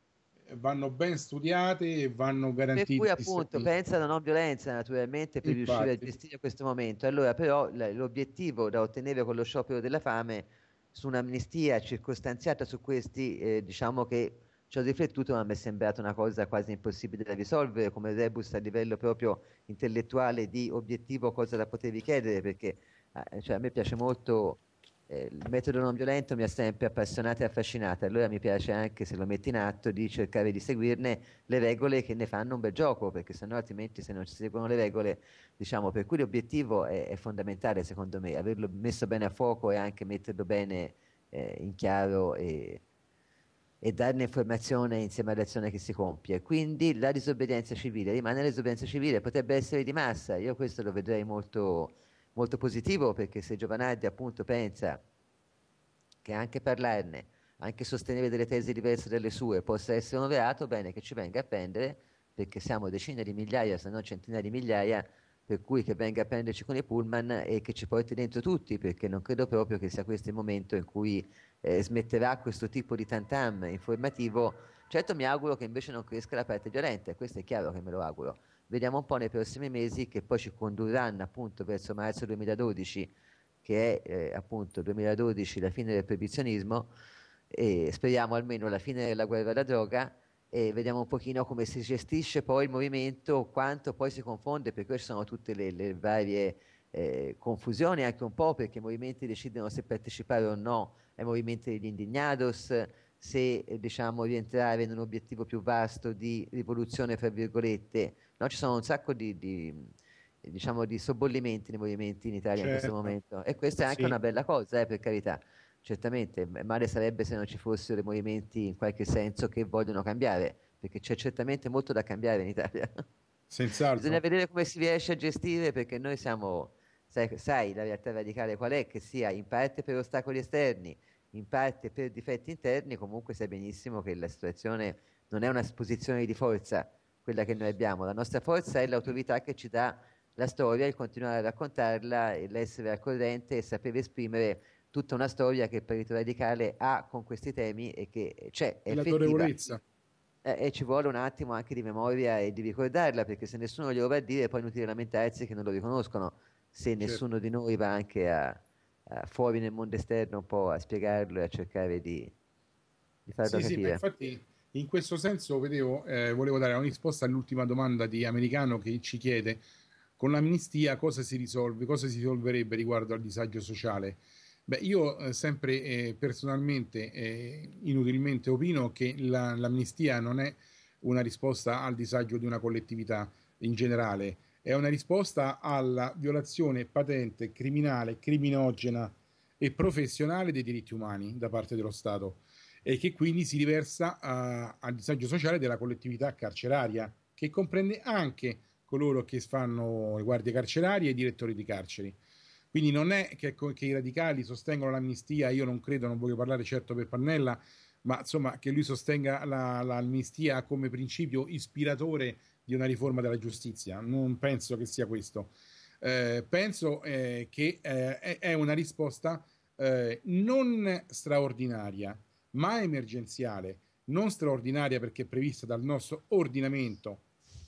B: vanno ben studiate e vanno
C: Per
B: garantiti
C: cui
B: i
C: appunto
B: servizi.
C: pensa alla non violenza naturalmente per riuscire a
B: Infatti,
C: gestire questo momento. Allora però l- l'obiettivo da ottenere con lo sciopero della fame su un'amnistia circostanziata su questi, eh, diciamo che ci ho riflettuto, ma mi è sembrata una cosa quasi impossibile da risolvere come rebus a livello proprio intellettuale di obiettivo cosa la potevi chiedere, perché eh, cioè, a me piace molto eh, il metodo non violento, mi ha sempre appassionata e affascinata, allora mi piace anche se lo metti in atto di cercare di seguirne le regole che ne fanno un bel gioco, perché sennò altrimenti se non ci seguono le regole, diciamo, per cui l'obiettivo è, è fondamentale secondo me, averlo messo bene a fuoco e anche metterlo bene eh, in chiaro e, e darne informazione insieme all'azione che si compie. Quindi la disobbedienza civile rimane la disobbedienza civile, potrebbe essere di massa, io questo lo vedrei molto, molto positivo perché se Giovanardi appunto pensa che anche parlarne, anche sostenere delle tesi diverse dalle sue possa essere un reato, bene che ci venga a prendere, perché siamo decine di migliaia, se non centinaia di migliaia, per cui che venga a prenderci con i pullman e che ci porti dentro tutti, perché non credo proprio che sia questo il momento in cui eh, smetterà questo tipo di tantam informativo. Certo mi auguro che invece non cresca la parte violenta, e questo è chiaro che me lo auguro. Vediamo un po' nei prossimi mesi che poi ci condurranno appunto verso marzo duemiladodici, che è eh, appunto duemiladodici la fine del proibizionismo, e speriamo almeno la fine della guerra alla droga, e vediamo un pochino come si gestisce poi il movimento, quanto poi si confonde, perché ci sono tutte le, le varie eh, confusioni, anche un po' perché i movimenti decidono se partecipare o no ai movimenti degli indignados, se eh, diciamo rientrare in un obiettivo più vasto di rivoluzione, fra virgolette, no? Ci sono un sacco di, di, diciamo, di sobbollimenti nei movimenti in Italia in questo
B: certo,
C: momento, e questa è anche
B: sì.
C: una bella cosa, eh, per carità. Certamente, m- male sarebbe se non ci fossero dei movimenti in qualche senso che vogliono cambiare, perché c'è certamente molto da cambiare in Italia. Bisogna
B: Senz'altro.
C: vedere come si riesce a gestire, perché noi siamo, sai, sai la realtà radicale qual è? Che sia in parte per ostacoli esterni, in parte per difetti interni, comunque sai benissimo che la situazione non è una posizione di forza quella che noi abbiamo. La nostra forza è l'autorità che ci dà la storia, il continuare a raccontarla, e l'essere al corrente e sapere esprimere tutta una storia che il Partito Radicale ha con questi temi e che c'è, è
B: E
C: effettiva.
B: l'autorevolezza.
C: Eh, e ci vuole un attimo anche di memoria e di ricordarla, perché se nessuno glielo va a dire, poi è inutile lamentarsi che non lo riconoscono, se
B: Certo.
C: nessuno di noi va anche a, a fuori nel mondo esterno un po' a spiegarlo e a cercare di, di farlo
B: Sì, sì, ma
C: capire.
B: infatti in questo senso vedevo, eh, volevo dare una risposta all'ultima domanda di Americano che ci chiede con l'amnistia cosa si risolve, cosa si risolverebbe riguardo al disagio sociale. Beh, io eh, sempre eh, personalmente, eh, inutilmente opino che la- l'amnistia non è una risposta al disagio di una collettività in generale, è una risposta alla violazione patente, criminale, criminogena e professionale dei diritti umani da parte dello Stato e che quindi si riversa a- al disagio sociale della collettività carceraria, che comprende anche coloro che fanno le guardie carcerarie e i direttori di carceri. Quindi non è che, che i radicali sostengono l'amnistia, io non credo, non voglio parlare certo per Pannella, ma insomma che lui sostenga la- l'amnistia come principio ispiratore di una riforma della giustizia. Non penso che sia questo. Eh, penso eh, che eh, è è una risposta eh, non straordinaria, ma emergenziale, non straordinaria perché è prevista dal nostro ordinamento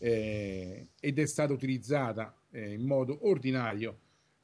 B: eh, ed è stata utilizzata eh, in modo ordinario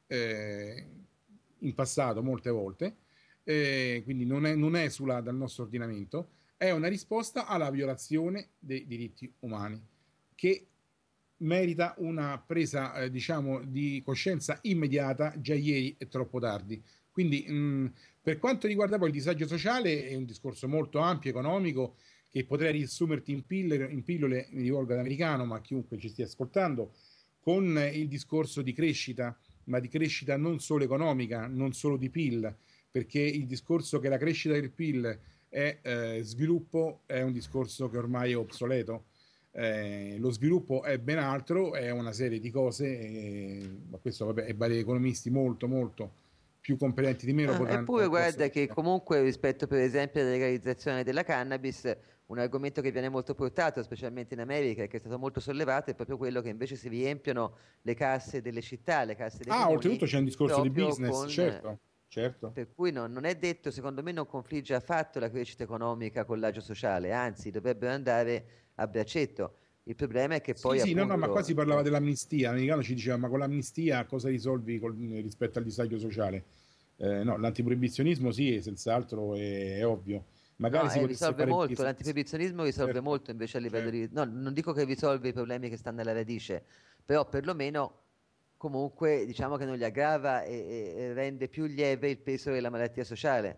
B: eh, in passato molte volte, eh, quindi non è, non è esula dal nostro ordinamento, è una risposta alla violazione dei diritti umani che merita una presa, eh, diciamo, di coscienza immediata, già ieri è troppo tardi. Quindi, mh, per quanto riguarda poi il disagio sociale, è un discorso molto ampio, economico, che potrei riassumerti in pillole, in pillole, mi rivolgo all'americano, ma a chiunque ci stia ascoltando, con il discorso di crescita, ma di crescita non solo economica, non solo di P I L, perché il discorso che la crescita del P I L è eh, sviluppo è un discorso che ormai è obsoleto. Eh, lo sviluppo è ben altro, è una serie di cose, eh, ma questo vabbè, e vari economisti molto molto più competenti di me lo
C: Ah, eppure
B: potranno
C: guarda
B: possono
C: che
B: dire.
C: comunque rispetto per esempio alla legalizzazione della cannabis, un argomento che viene molto portato, specialmente in America, e che è stato molto sollevato, è proprio quello che invece si riempiono le casse delle città, le casse dei
B: Ah,
C: comuni,
B: oltretutto c'è un discorso di
C: proprio
B: business,
C: con,
B: certo, certo.
C: Per cui no- non è detto, secondo me non confligge affatto la crescita economica con l'agio sociale, anzi dovrebbero andare a braccetto. Il problema è che
B: Sì,
C: poi
B: sì, no, no, ma qua si
C: appunto...
B: parlava
C: eh,
B: dell'amnistia. L'americano ci diceva, ma con l'amnistia cosa risolvi col- rispetto al disagio sociale? Eh, no, l'antiproibizionismo sì, senz'altro è, è ovvio. Magari
C: No,
B: si
C: eh,
B: potesse
C: risolve
B: fare
C: molto,
B: business.
C: l'antiproibizionismo risolve
B: Certo,
C: molto invece a livello
B: certo.
C: di... No, non dico che risolve i problemi che stanno alla radice, però perlomeno comunque diciamo che non li aggrava e, e- e rende più lieve il peso della malattia sociale.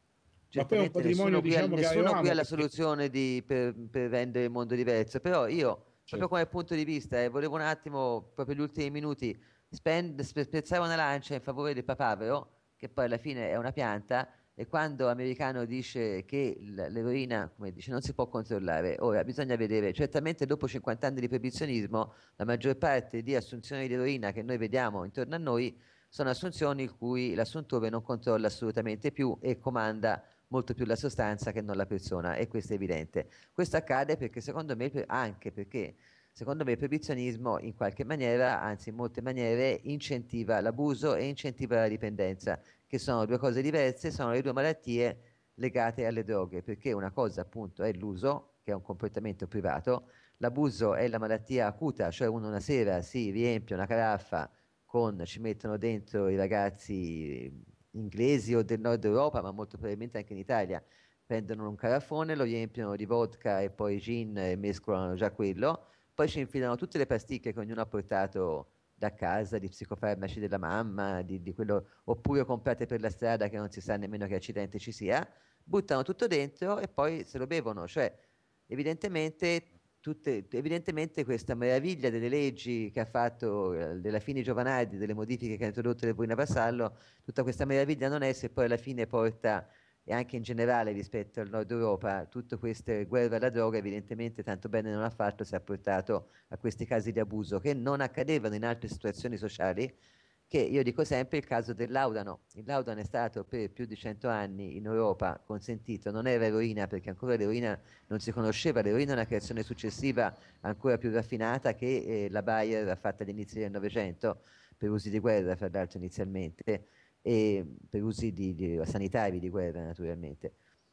B: Ma poi è un
C: Certamente
B: patrimonio,
C: nessuno qui ha,
B: diciamo, che
C: nessuno qui ha
B: avevamo
C: la
B: perché...
C: soluzione di- per, per rendere il mondo diverso, però io, proprio
B: Certo.
C: come punto di vista, eh, volevo un attimo, proprio gli ultimi minuti, spend- spe- spezzare una lancia in favore del papavero, che poi alla fine è una pianta, e quando l'americano dice che l- l'eroina, come dice, non si può controllare, ora bisogna vedere, certamente dopo cinquanta anni di proibizionismo, la maggior parte di assunzioni di eroina che noi vediamo intorno a noi sono assunzioni in cui l'assuntore non controlla assolutamente più e comanda molto più la sostanza che non la persona, e questo è evidente. Questo accade perché secondo me, anche perché secondo me il proibizionismo in qualche maniera, anzi in molte maniere, incentiva l'abuso e incentiva la dipendenza, che sono due cose diverse, sono le due malattie legate alle droghe, perché una cosa appunto è l'uso, che è un comportamento privato, l'abuso è la malattia acuta, cioè uno una sera si riempie una caraffa con, ci mettono dentro i ragazzi inglesi o del nord Europa, ma molto probabilmente anche in Italia, prendono un carafone, lo riempiono di vodka e poi gin e mescolano già quello, poi ci infilano tutte le pasticche che ognuno ha portato da casa, di psicofarmaci della mamma, di, di quello, oppure comprate per la strada che non si sa nemmeno che accidente ci sia, buttano tutto dentro e poi se lo bevono, cioè evidentemente, tutte- evidentemente questa meraviglia delle leggi che ha fatto, eh, della Fini Giovanardi, delle modifiche che ha introdotto Leopoldo Vassallo, tutta questa meraviglia non è se poi alla fine porta, e anche in generale rispetto al Nord Europa, tutte queste guerre alla droga, evidentemente tanto bene non ha fatto se ha portato a questi casi di abuso che non accadevano in altre situazioni sociali, che io dico sempre il caso del laudano. Il laudano è stato per più di cento anni in Europa consentito, non era eroina perché ancora l'eroina non si conosceva, l'eroina è una creazione successiva ancora più raffinata che eh, la Bayer ha fatta all'inizio del Novecento per usi di guerra, fra l'altro inizialmente, e per usi di- di- sanitari di guerra naturalmente.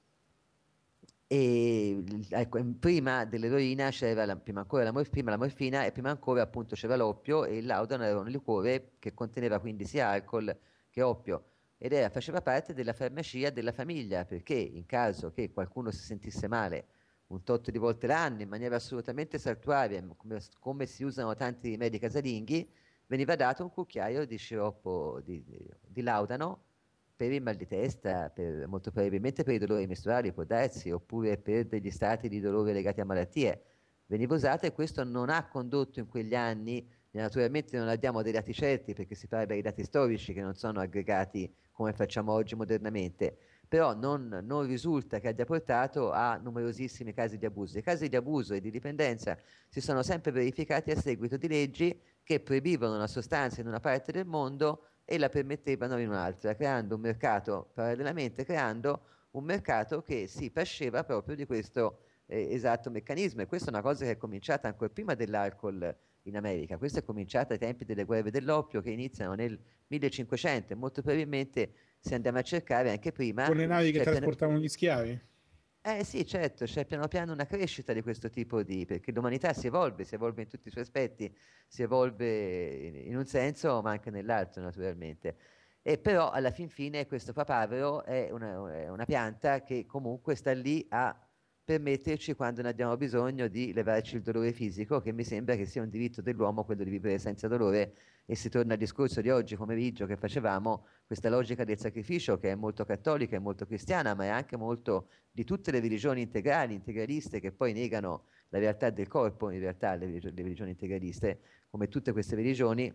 C: E l- ecco, prima dell'eroina c'era la- prima ancora la, morf- prima la morfina e prima ancora appunto c'era l'oppio, e il laudano era un liquore che conteneva quindi sia alcol che oppio, ed era, faceva parte della farmacia della famiglia, perché in caso che qualcuno si sentisse male un tot di volte l'anno in maniera assolutamente saltuaria, come, come si usano tanti rimedi casalinghi, veniva dato un cucchiaio di sciroppo di, di- di laudano per il mal di testa, per- molto probabilmente per i dolori mestruali, può darsi, oppure per degli stati di dolore legati a malattie. Veniva usata e questo non ha condotto in quegli anni, e naturalmente non abbiamo dei dati certi perché si parla di dati storici che non sono aggregati come facciamo oggi modernamente, però non, non risulta che abbia portato a numerosissimi casi di abuso. I casi di abuso e di dipendenza si sono sempre verificati a seguito di leggi che proibivano una sostanza in una parte del mondo e la permettevano in un'altra, creando un mercato, parallelamente creando un mercato che si pasceva proprio di questo eh, esatto meccanismo. E questa è una cosa che è cominciata ancora prima dell'alcol in America. Questa è cominciata ai tempi delle guerre dell'oppio che iniziano nel millecinquecento e molto probabilmente, se andiamo a cercare anche
B: Con
C: prima,
B: le navi che
C: c'è piano...
B: trasportavano gli schiavi?
C: Eh sì, certo, c'è piano piano una crescita di questo tipo di... perché l'umanità si evolve, si evolve in tutti i suoi aspetti, si evolve in, in un senso ma anche nell'altro naturalmente. E però alla fin fine questo papavero è una, è una pianta che comunque sta lì a permetterci, quando ne abbiamo bisogno, di levarci il dolore fisico, che mi sembra che sia un diritto dell'uomo quello di vivere senza dolore, e si torna al discorso di oggi pomeriggio che facevamo, questa logica del sacrificio che è molto cattolica e molto cristiana, ma è anche molto di tutte le religioni integrali, integraliste, che poi negano la realtà del corpo, in realtà le, religio- le religioni integraliste, come tutte queste religioni,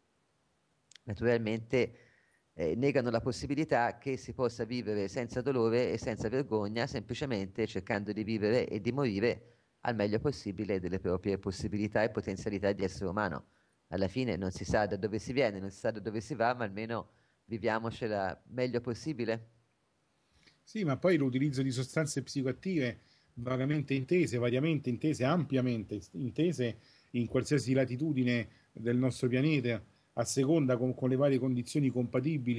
C: naturalmente eh, negano la possibilità che si possa vivere senza dolore e senza vergogna, semplicemente cercando di vivere e di morire al meglio possibile delle proprie possibilità e potenzialità di essere umano. Alla fine non si sa da dove si viene, non si sa da dove si va, ma almeno viviamocela meglio possibile.
B: Sì, ma poi l'utilizzo di sostanze psicoattive vagamente intese, variamente intese, ampiamente intese in qualsiasi latitudine del nostro pianeta, a seconda con, con le varie condizioni compatibili,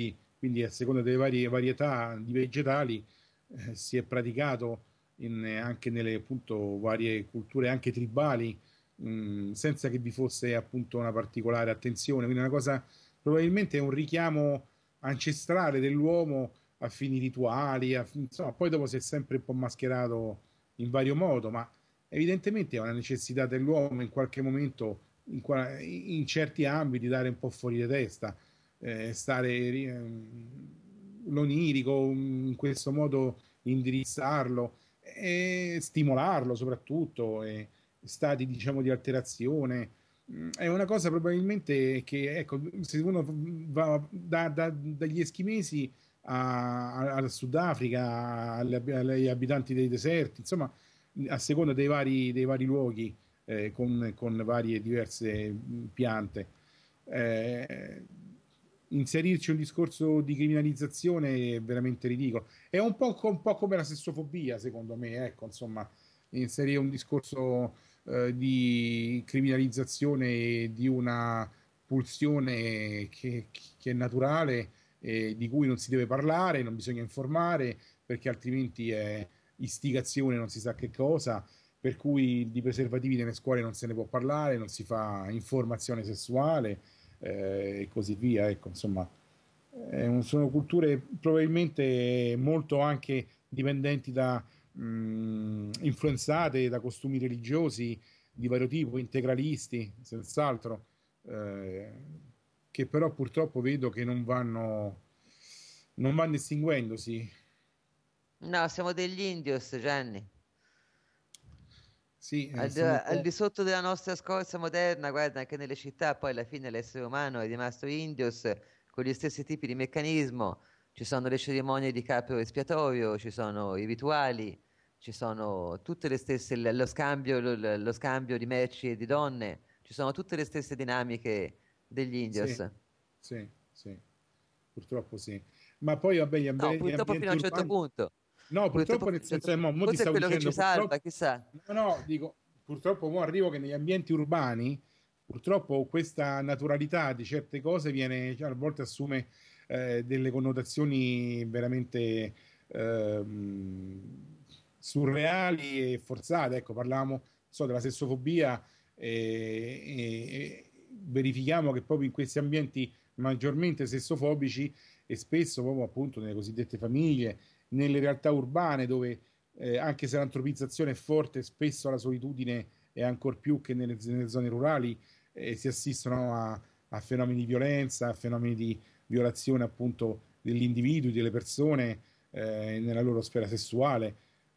B: quindi a seconda delle varie varietà di vegetali eh, si è praticato in- anche nelle appunto varie culture anche tribali, mh, senza che vi fosse appunto una particolare attenzione. Quindi è una cosa, probabilmente è un richiamo ancestrale dell'uomo a fini rituali, a- insomma, poi dopo si è sempre un po' mascherato in vario modo, ma evidentemente è una necessità dell'uomo in qualche momento, in, qua- in certi ambiti, dare un po' fuori di testa, eh, stare ehm, l'onirico, in questo modo indirizzarlo e stimolarlo soprattutto, e stati diciamo di alterazione. Mm, È una cosa probabilmente che, ecco, se uno va da- da- dagli eschimesi a- a- al Sudafrica, alle- agli abitanti dei deserti, insomma, a seconda dei vari, dei vari luoghi, eh, con, con varie diverse mh, piante. Eh, Inserirci un discorso di criminalizzazione è veramente ridicolo. È un po', co- un po' come la sessofobia, secondo me, ecco, insomma, inserire un discorso eh, di criminalizzazione di una pulsione che, che è naturale, eh, di cui non si deve parlare, non bisogna informare, perché altrimenti è istigazione, non si sa che cosa, per cui di preservativi nelle scuole non se ne può parlare, non si fa informazione sessuale, eh, e così via. Ecco, insomma, eh, un- sono culture probabilmente molto anche dipendenti da mh, influenzate da costumi religiosi di vario tipo, integralisti, senz'altro, eh, che però purtroppo vedo che non vanno, non vanno estinguendosi.
C: No, siamo degli indios, Gianni.
B: Sì, eh,
C: Al di,
B: sono un
C: al
B: po'.
C: di sotto della nostra scorza moderna, guarda, anche nelle città, poi alla fine l'essere umano è rimasto indios con gli stessi tipi di meccanismo. Ci sono le cerimonie di capro espiatorio, ci sono i rituali, ci sono tutte le stesse, l- lo scambio, lo, lo scambio di merci e di donne, ci sono tutte le stesse dinamiche degli
B: Sì,
C: indios.
B: sì, sì, purtroppo sì. Ma poi, vabbè, gli,
C: No,
B: ambi- gli
C: purtroppo fino
B: ambienti
C: a un certo
B: urbani.
C: punto.
B: No,
C: Purtroppo
B: purtroppo
C: fino
B: nel
C: a un certo
B: senso, eh,
C: punto.
B: mo, mo ti
C: Forse è
B: stavo
C: quello che ci
B: dicendo,
C: salva,
B: purtroppo.
C: chissà.
B: No, no, dico, purtroppo mo arrivo che negli ambienti urbani, purtroppo questa naturalità di certe cose viene, cioè, a volte assume eh, delle connotazioni veramente ehm, surreali e forzate. Ecco, parlavamo, non so, della sessofobia, e, e- e verifichiamo che proprio in questi ambienti maggiormente sessofobici, e spesso proprio appunto nelle cosiddette famiglie, nelle realtà urbane dove eh, anche se l'antropizzazione è forte, spesso la solitudine è ancor più che nelle, nelle zone rurali, eh, si assistono a, a fenomeni di violenza, a fenomeni di violazione appunto degli individui, delle persone, eh, nella loro sfera sessuale,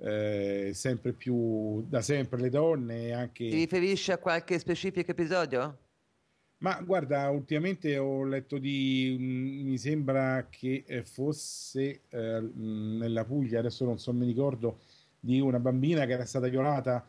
B: eh, sempre più da sempre le donne,
C: Ti
B: anche.
C: riferisci a qualche specifico episodio?
B: Ma guarda, ultimamente ho letto di, mh, mi sembra che eh, fosse eh, mh, nella Puglia, adesso non so, mi ricordo, di una bambina che era stata violata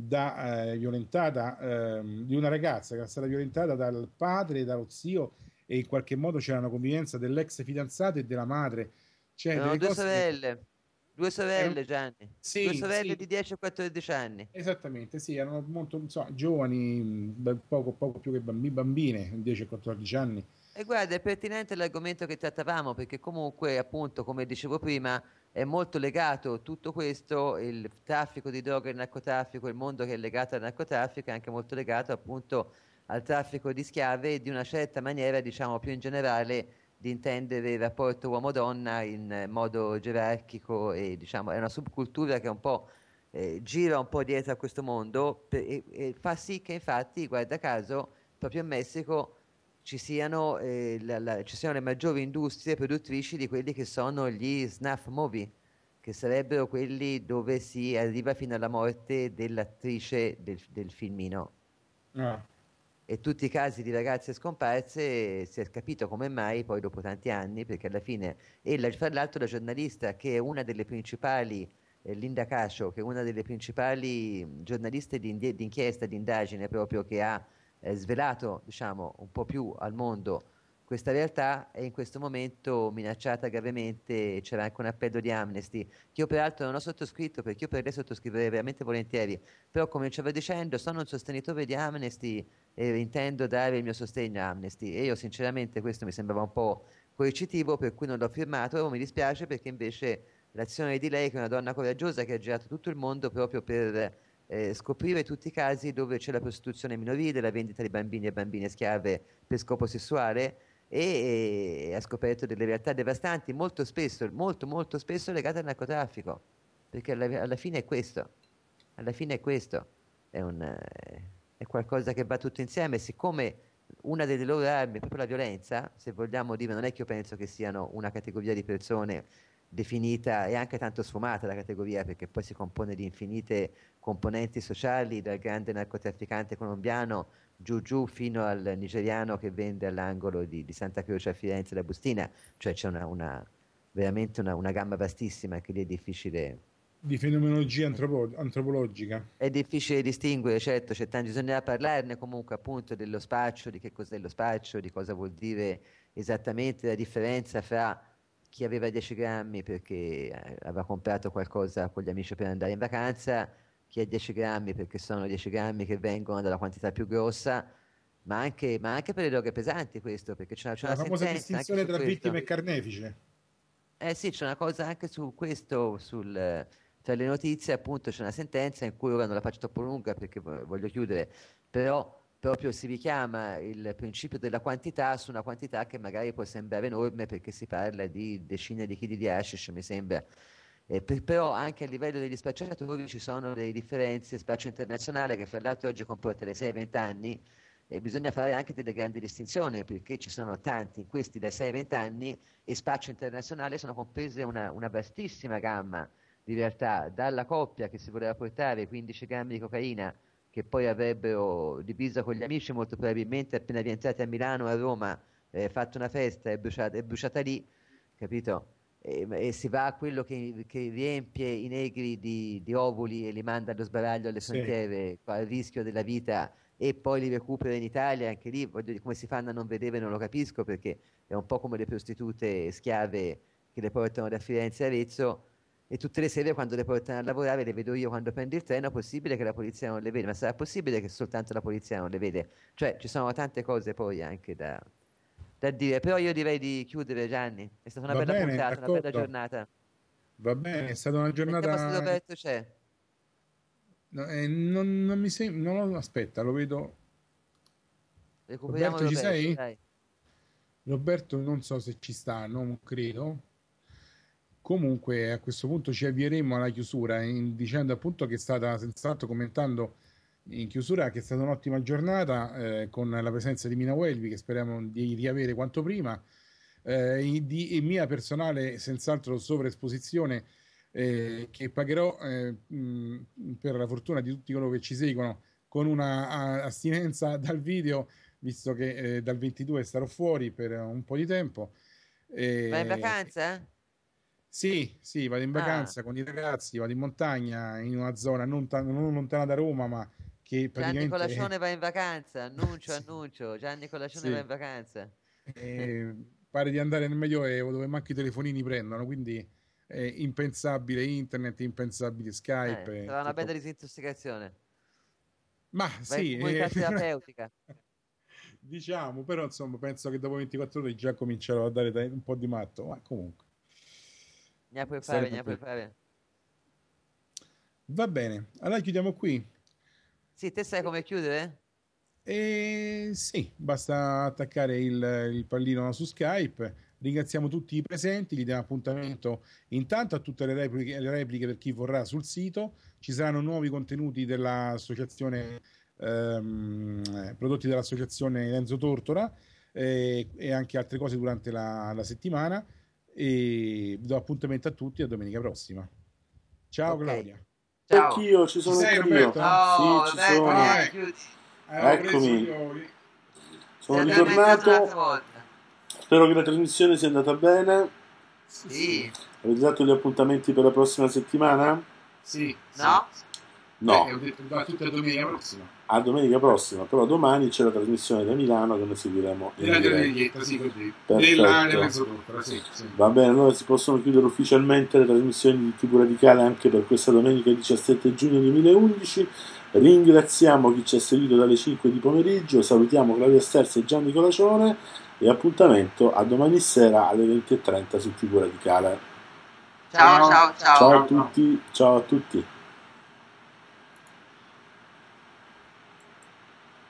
B: da, eh, violentata, ehm, di una ragazza che era stata violentata dal padre, dallo zio, e in qualche modo c'era una convivenza dell'ex fidanzato e della madre, cioè
C: Erano
B: delle
C: due
B: cose che
C: sorelle, due
B: erano.
C: sorelle, Gianni, due
B: Sì,
C: sorelle
B: sì,
C: di dieci e quattordici anni.
B: esattamente, sì, erano molto, insomma, giovani, mh, poco, poco più che bambi- bambine, dieci quattordici anni.
C: E guarda, è pertinente l'argomento che trattavamo perché comunque, appunto, come dicevo prima, è molto legato tutto questo, il traffico di droga e il narcotraffico, il mondo che è legato al narcotraffico è anche molto legato appunto al traffico di schiave e di una certa maniera, diciamo più in generale, di intendere il rapporto uomo-donna in modo gerarchico e diciamo è una subcultura che un po' eh, gira un po' dietro a questo mondo per- e, e fa sì che infatti, guarda caso, proprio in Messico ci siano, eh, la- la- ci siano le maggiori industrie produttrici di quelli che sono gli snuff movie, che sarebbero quelli dove si arriva fino alla morte dell'attrice del, del filmino.
B: Ah,
C: E tutti i casi di ragazze scomparse si è capito come mai poi dopo tanti anni, perché alla fine, e la- fra l'altro la giornalista che è una delle principali, eh, Linda Cascio, che è una delle principali mh, giornaliste di, indie- di inchiesta, di indagine proprio che ha eh, svelato, diciamo, un po' più al mondo questa realtà, è in questo momento minacciata gravemente, c'era anche un appello di Amnesty, che io peraltro non ho sottoscritto perché io per lei sottoscriverei veramente volentieri, però come ci stavo dicendo sono un sostenitore di Amnesty e intendo dare il mio sostegno a Amnesty e io sinceramente questo mi sembrava un po' coercitivo, per cui non l'ho firmato. Mi dispiace, perché invece l'azione di lei, che è una donna coraggiosa che ha girato tutto il mondo proprio per eh, scoprire tutti i casi dove c'è la prostituzione minorile, la vendita di bambini e bambine schiave per scopo sessuale, e, e ha scoperto delle realtà devastanti, molto spesso, molto molto spesso legate al narcotraffico, perché alla, alla fine è questo, alla fine è questo, è, un, eh, è qualcosa che va tutto insieme. Siccome una delle loro armi è proprio la violenza, se vogliamo dire, non è che io penso che siano una categoria di persone definita e anche tanto sfumata la categoria, perché poi si compone di infinite componenti sociali, dal grande narcotrafficante colombiano giù giù fino al nigeriano che vende all'angolo di, di Santa Croce a Firenze la bustina, cioè c'è una, una- veramente una, una gamma vastissima che lì è difficile,
B: Di fenomenologia antropo- antropologica.
C: è difficile distinguere. Certo, c'è tanto, bisognerà parlarne comunque appunto dello spaccio, di che cos'è lo spaccio, di cosa vuol dire esattamente la differenza fra chi aveva dieci grammi perché eh, aveva comprato qualcosa con gli amici per andare in vacanza, chi ha dieci grammi perché sono dieci grammi che vengono dalla quantità più grossa, ma anche, ma anche per le droghe pesanti questo, perché c'è una, c'è
B: La
C: una
B: famosa
C: sentenza anche
B: distinzione
C: su
B: tra vittima
C: questo.
B: e carnefice.
C: Eh sì, c'è una cosa anche su questo, sul, eh, tra le notizie, appunto, c'è una sentenza in cui ora non la faccio troppo lunga perché vo- voglio chiudere, però proprio si richiama il principio della quantità su una quantità che magari può sembrare enorme, perché si parla di decine di chili di hashish, mi sembra. Eh, per- però anche a livello degli spacciatori ci sono delle differenze. Spaccio internazionale, che fra l'altro oggi comporta dai sei ai venti anni, e bisogna fare anche delle grandi distinzioni, perché ci sono tanti in questi dai sei ai venti anni, e spaccio internazionale sono comprese una, una vastissima gamma di realtà, dalla coppia che si voleva portare quindici grammi di cocaina, che poi avrebbero diviso con gli amici, molto probabilmente appena rientrati a Milano o a Roma, eh, fatto una festa e bruciata, e bruciata lì, capito? E, e si va a quello che, che riempie i negri di, di ovuli e li manda allo sbaraglio alle
B: Sì.
C: frontiere, al rischio della vita, e poi li recupera in Italia. Anche lì, voglio dire, come si fanno a non vedere, non lo capisco, perché è un po' come le prostitute schiave che le portano da Firenze a Arezzo, e tutte le sere quando le portano a lavorare le vedo io quando prendo il treno. È possibile che la polizia non le vede? Ma sarà possibile che soltanto la polizia non le vede? Cioè, ci sono tante cose poi anche da, da dire. Però io direi di chiudere, Gianni. È stata una
B: Va
C: bella
B: bene,
C: puntata, una bella
B: d'accordo.
C: giornata.
B: Va bene, è stata una
C: Sentiamo se
B: giornata.
C: Roberto c'è.
B: No, eh, non, non mi sembra. Non lo- aspetta, lo vedo.
C: Recuperiamo
B: Roberto, ci
C: Roberto,
B: sei?
C: dai.
B: Roberto, non so se ci sta, non credo. Comunque, a questo punto ci avvieremo alla chiusura, in- dicendo appunto che è stata, senz'altro, commentando in chiusura, che è stata un'ottima giornata, eh, con la presenza di Mina Welvi, che speriamo di riavere quanto prima, eh, e di e mia personale, senz'altro, sovraesposizione, eh, che pagherò, eh, mh, per la fortuna di tutti coloro che ci seguono, con una a- astinenza dal video, visto che eh, dal ventidue starò fuori per un po' di tempo.
C: Vai in
B: Eh,
C: vacanza?
B: sì, sì, vado in
C: Ah,
B: vacanza con i ragazzi, vado in montagna, in una zona non, tan- non lontana da Roma, ma che
C: Gianni
B: praticamente è-
C: Colascione va in vacanza. Annuncio,
B: sì,
C: annuncio. Gianni Colascione va
B: sì,
C: in vacanza.
B: eh, pare di andare nel Medioevo dove manco i telefonini prendono, quindi è impensabile internet, impensabile
C: Eh,
B: Skype, e
C: sarà una bella
B: tutto.
C: disintossicazione.
B: Ma
C: Vai in
B: sì, eh,
C: comunità terapeutica.
B: diciamo, però insomma penso che dopo ventiquattro ore già comincerò a dare dai- un po' di matto, ma comunque
C: Ne puoi
B: stare
C: fare, ne puoi
B: tranquillo.
C: fare.
B: Va bene, allora chiudiamo qui.
C: Sì, te sai come chiudere?
B: E sì, basta attaccare il, il pallino su Skype. Ringraziamo tutti i presenti, gli diamo appuntamento intanto a tutte le repliche, le repliche per chi vorrà sul sito. Ci saranno nuovi contenuti dell'associazione, ehm, eh, prodotti dall'associazione Enzo Tortora, eh, e anche altre cose durante la, la settimana. E vi do appuntamento a tutti a domenica prossima. Ciao
C: Ok.
B: Claudia.
C: Ciao.
A: Anch'io, ci
B: Ci
A: sono
B: sei
A: anch'io.
B: Roberto?
A: Sì,
C: Ciao,
A: ci
C: Roberto,
A: sono.
B: Ah,
C: vieni,
B: ecco.
C: chiudi.
B: Avevo preso
A: Eccomi.
B: io.
A: Sono
C: Sei addormentato un'altra
A: ritornato.
C: volta.
A: Spero che la trasmissione sia andata bene.
B: Sì, sì,
C: Sì?
A: Avete dato gli appuntamenti per la prossima settimana?
B: sì, sì.
C: No?
A: No,
B: Eh, ho detto va tutta domenica prossima.
A: a domenica prossima, però domani c'è la trasmissione da Milano che noi seguiremo in
B: Nella
A: diretta.
B: Giornalietta, sì, così.
A: Perfetto.
B: Nell'area mezzotorta, sì, sì.
A: Va bene, allora si possono chiudere ufficialmente le trasmissioni di tivù Radicale anche per questa domenica diciassette giugno duemilaundici. Ringraziamo chi ci ha seguito dalle cinque di pomeriggio, salutiamo Claudia Sterzi e Gianni Colacione e appuntamento a domani sera alle venti e trenta su tivù Radicale.
C: Ciao, ciao, ciao.
A: Ciao a tutti, ciao a tutti.